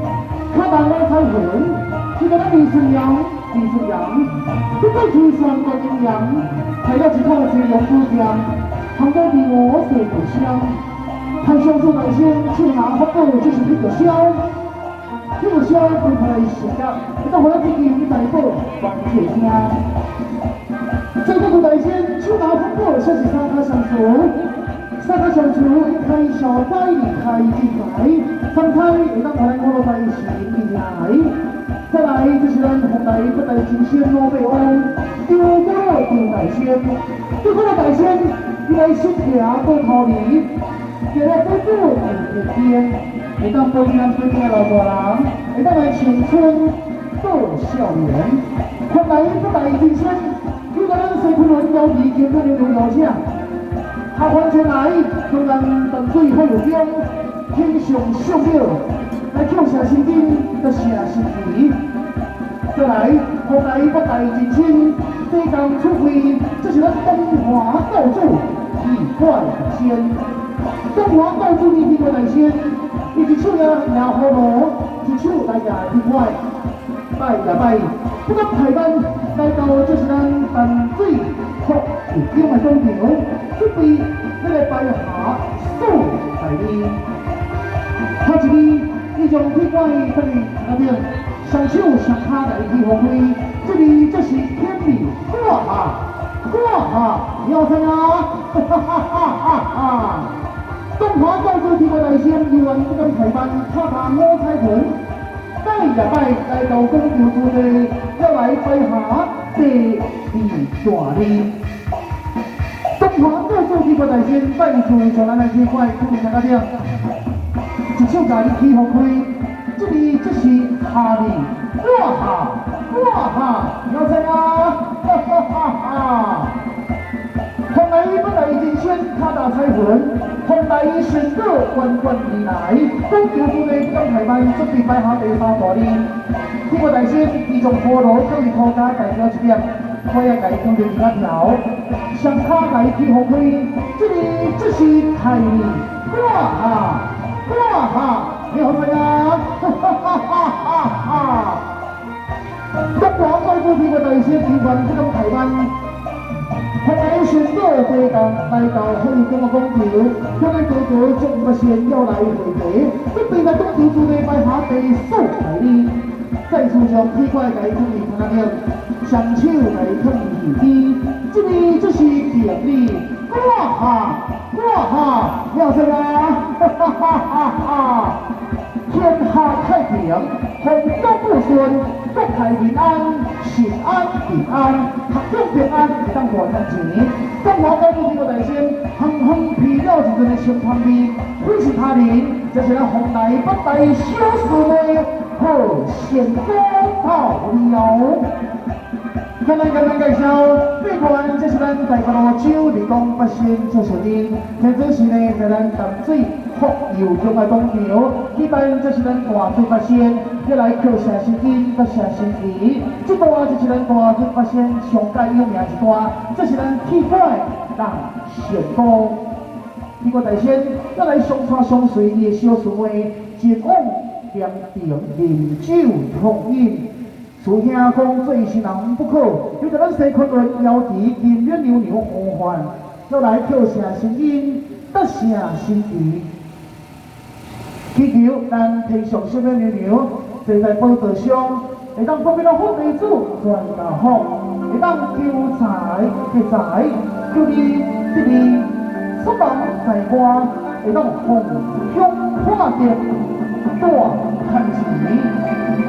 他当我彩虹，这个李顺阳，李顺阳，这个就算个阴阳，还要几套是龙珠江，杭州的我水不香，看香树乃仙，去拿花豆就是一个香。 这个香对他来写的，那我要自己用台布往铁听。这个古代先去拿花布，说是三他相处，三他相处一开小呆，一开进来，三开一当我来我在一起进来。再来就是咱红台不带金仙罗贝翁，丢过丢大仙，丢过大仙，你来先条过头里，给他背部有天。 每当冬天春天老大人，每当来青春过校园，看来不来金仙，如果咱水昆仑腰皮见到牛牛腰下，他完全来，就让等水会有光，天上上了，来跳下心经的下心题。再来，后来不来金仙，这刚出会，这是咱东华道主一怪仙，东华道主一怪仙。 伊一手呀拿葫芦，一手来呀一块，拜呀拜，不过台湾来到就是咱淡水福有景的广场，准备要来拜下数大礼。他一里伊将铁拐等于那边双手双脚来去发挥，这里这是天理挂哈挂哈，要听啊！哈哈哈哈哈！ 东华道主天外来仙，有人不敢台湾，他打我彩虹，拜呀拜，来到公庙处地，要来拜下第二大礼。东华道主天外来仙，拜处上来来几块，看大家听，一手架起好开，这里这是下礼，哇哈哇哈，要听啊！哈哈哈哈！红来不来金仙，他打彩虹。 红大伊选择滚滚而来，公庙处内不敢台湾，准备摆下第三大礼。这个大仙伊从葫芦等于土家代表一点，我也家讲着其他条，上卡家起好开，这里这是太礼，哇哈哇哈，你好睇啊！哈哈哈哈哈！东华道主这个大仙天官不敢台湾。 后来选择回港来到后宫的公庙，因为哥哥中不仙要来回陪，准备在公庙处内摆下第四大礼。再次将铁拐来放入那边，双手来放入地，这里就是典礼。哇哈哇哈，要什么？哈哈哈哈哈！天下太平，鸿沟不顺，国泰民安，平安平安，合众平安，当活赚钱。中华道主这个大仙，哼哼皮了一阵的香香味，非是他人，这是咱红台北大小师妹和仙公到了。简单简单介绍，每款这是咱大家罗酒立功八仙做寿宴，这只是呢在咱淡水福佑宫的公庙，一般这是咱大水八仙要来求下神经、得下神奇。这段就是咱大水八仙上界有名一段，这是咱铁拐人仙公。这个大仙要来相传相随的小师妹，结往良定饮酒同饮。 属兄讲做是人不可，有在咱西昆仑腰地金远牛牛呼唤，要来叫声声音，得声心意。祈求咱天上小牛牛，坐在宝座上，会当方便咱好地主传大福，会当求财求财，求你这里出门在外，会当风香化蝶，大看齐。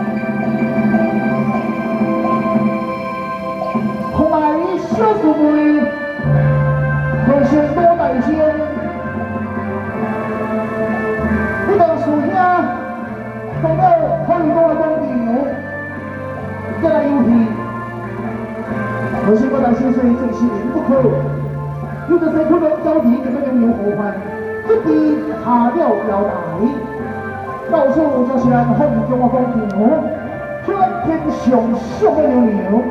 后来小师妹和仙多大仙，你当师兄到了可以讲来讲牛，再来游戏，和仙多大仙说这是人不可，有的是可能交替咁样牛互换，这边下了腰带，到处就是咱后面中我讲牛，天天上上的牛牛。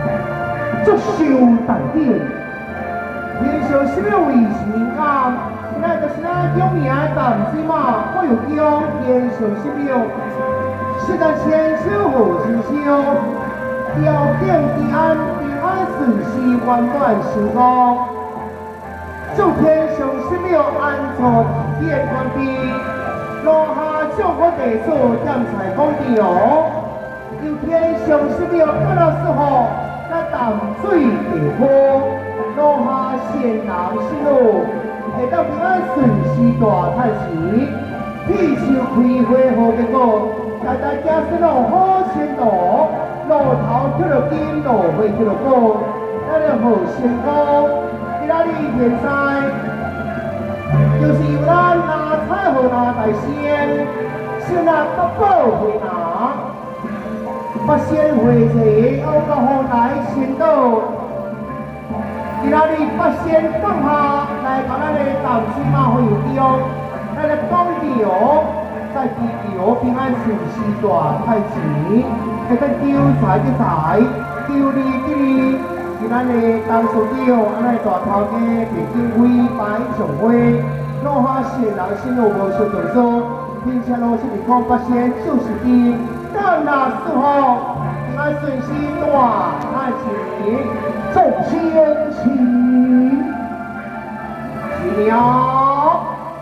祝寿大典，年少十六位是民安， 那就是咱有名的淡水嘛，我有叫天上十六，现在千秋好千秋，条件平安平安顺时圆满成功，祝天上十六安坐天官边，落下祝福地主点财讲调，有天上十六到了时候，那淡水地坡，落下贤人心路。会当平安顺时大太时，天寿开花好结果，大大家生路好前途，路头跳落金，路尾跳落高，咱要好成功。今仔日现在就是由咱拿彩虹拿大仙，先拿德宝回拿，八仙回齐，欧到好来先到。今仔日八仙放下来，把咱的淡水马会有中，咱的讲调在祈求平安顺时大太吉，会当求财的财，求利的利。是咱的淡水钓，咱的大头家白金辉摆上花，落下善人心路无小动作，并且路是讲八仙就是地，干那时候平安顺时大太吉。众仙起，起了。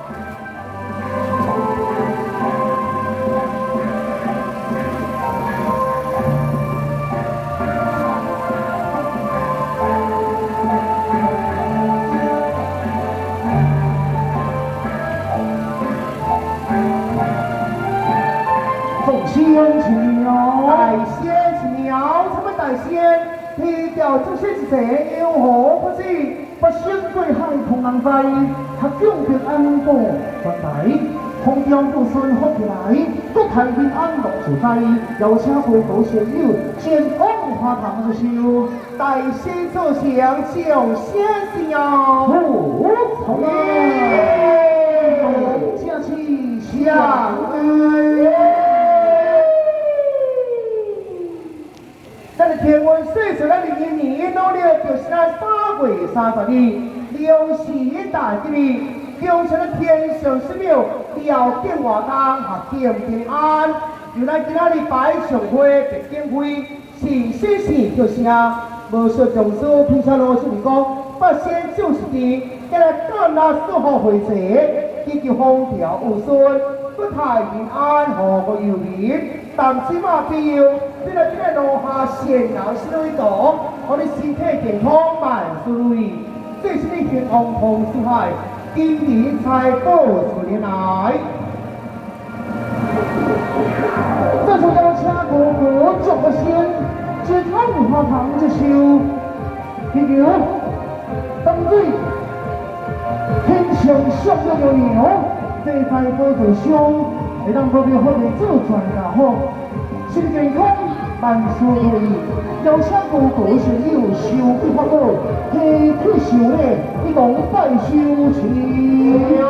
众仙起了，大仙起了，什么大仙？提调这些是谁？有何不知？不先对海同人在，他将平安保传来，空中不顺福起来，国泰平安乐自在。邀请各位仙友前往花堂之修，大仙作祥，上仙笑，福从来，家气相恩。咱的天文岁数，咱的一年努力就是咱三月三十日，六四大吉日，标出了天上十六，条件活动和健平安。由咱今仔日摆上花，白景辉，是生是叫声，无说重视，偏向老师嚟讲，八仙就是地，今日干那四号会社，祈求风调雨顺，国泰平安，和睦有礼。淡水马必要，你来今日落下善人心里度，我哋身體健康萬事如意，最是你健康同四海，金銀財寶十年來。這次邀請哥哥做個仙，接通花堂之修，祈求淡水天上上了有牛，這塊寶座上。会当保佑好日子全家好，身健康，万事如意。邀请各位仙友受福法宝，提起手礼，一同拜寿祈。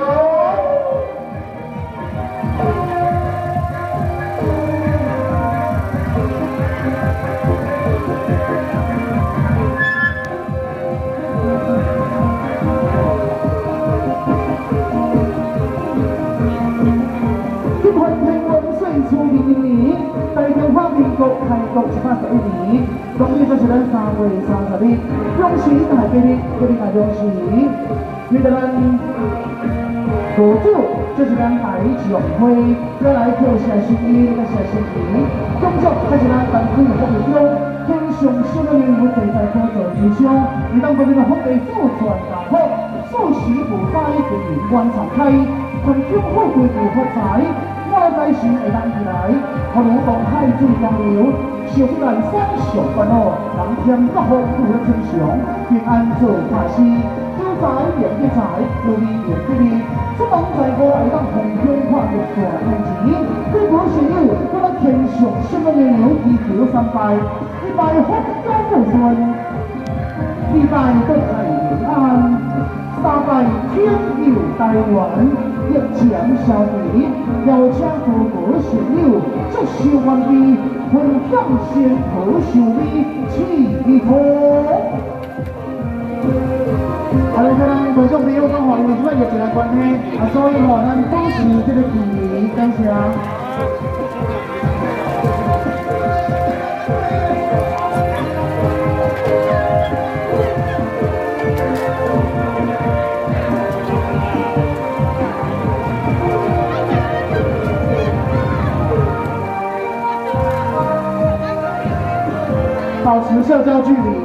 大中华民国开国一百十一年，农历就是咱三月三十日，恭喜大家日，各位大恭喜！为了咱国主，就是咱大长会，要来跳谢新衣，个谢新衣，工作就是咱淡水的福利中，天上新的人物地在可做之上，而当国民的福利祖传大好，数时无灾，平平观常开，群众富贵就发财。我在时会当起来，好如东海水江流，小人山上烦恼，人添福福富了天上，平安做大事，招财变吉财，如意变吉利，出门在外会当红中看着大天钱，对我朋友我咱天上什么年牛祈求三拜，一拜福中不顺，二拜国泰平安，三拜天佑台湾。疫情消弭，邀请各国仙友祝寿完毕，分享仙桃寿礼，祈福。 可能观众朋友讲话，因为即摆疫情的关系，啊，所以吼，咱保持这个距离，感谢。保持社交距离，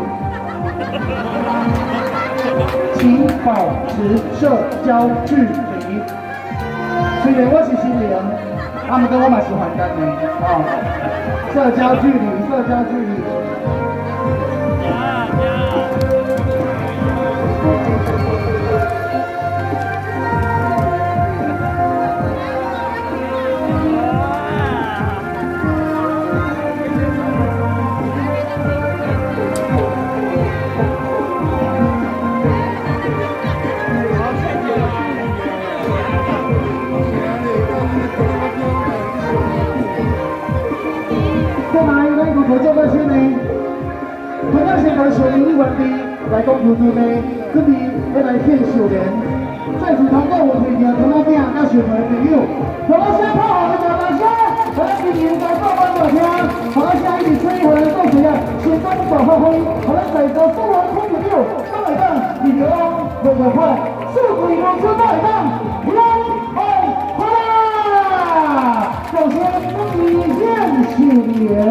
请保持社交距离。虽然我是新人，啊，不过我嘛是还干的，哦，社交距离，社交距离。合作那些呢，同样先把小林一员的来讲投资呢，佢哋要来骗小莲。在此通过我推荐同我边甲小朋友朋友，同我先拍好的大声，我哋今年在做班大厅，同我先一起吹回做谁啊？先当手发挥，我哋在座所有空朋友，都来当李刘安，快快快，四鬼公司都来当，龙红花，首先恭喜燕小莲。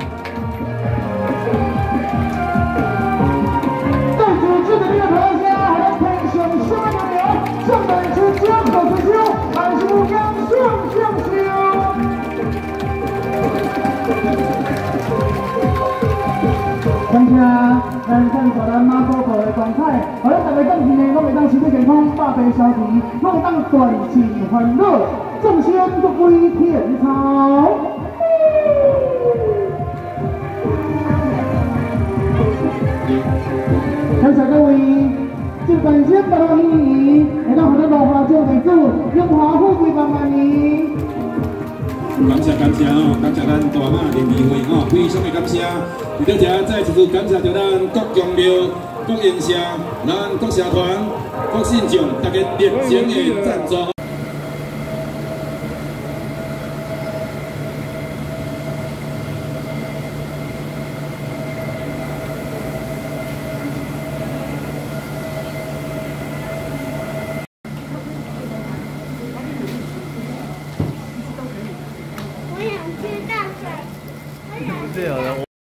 感谢咱赞助咱马祖国的光彩，互咱大家当天呢，拢会当身体健康，百病消除，拢会当断尽烦恼，众仙都归天朝。感谢各位，就感谢大家年年，会当互咱落花种地主，荣华富贵万万年。 感谢感谢哦，感谢咱大马联谊会哦，非常的感谢。伫在遮再一次感谢着咱各强庙、各营社、咱各社团、各信众，大家热情的赞助。 我想吃大水，我想吃。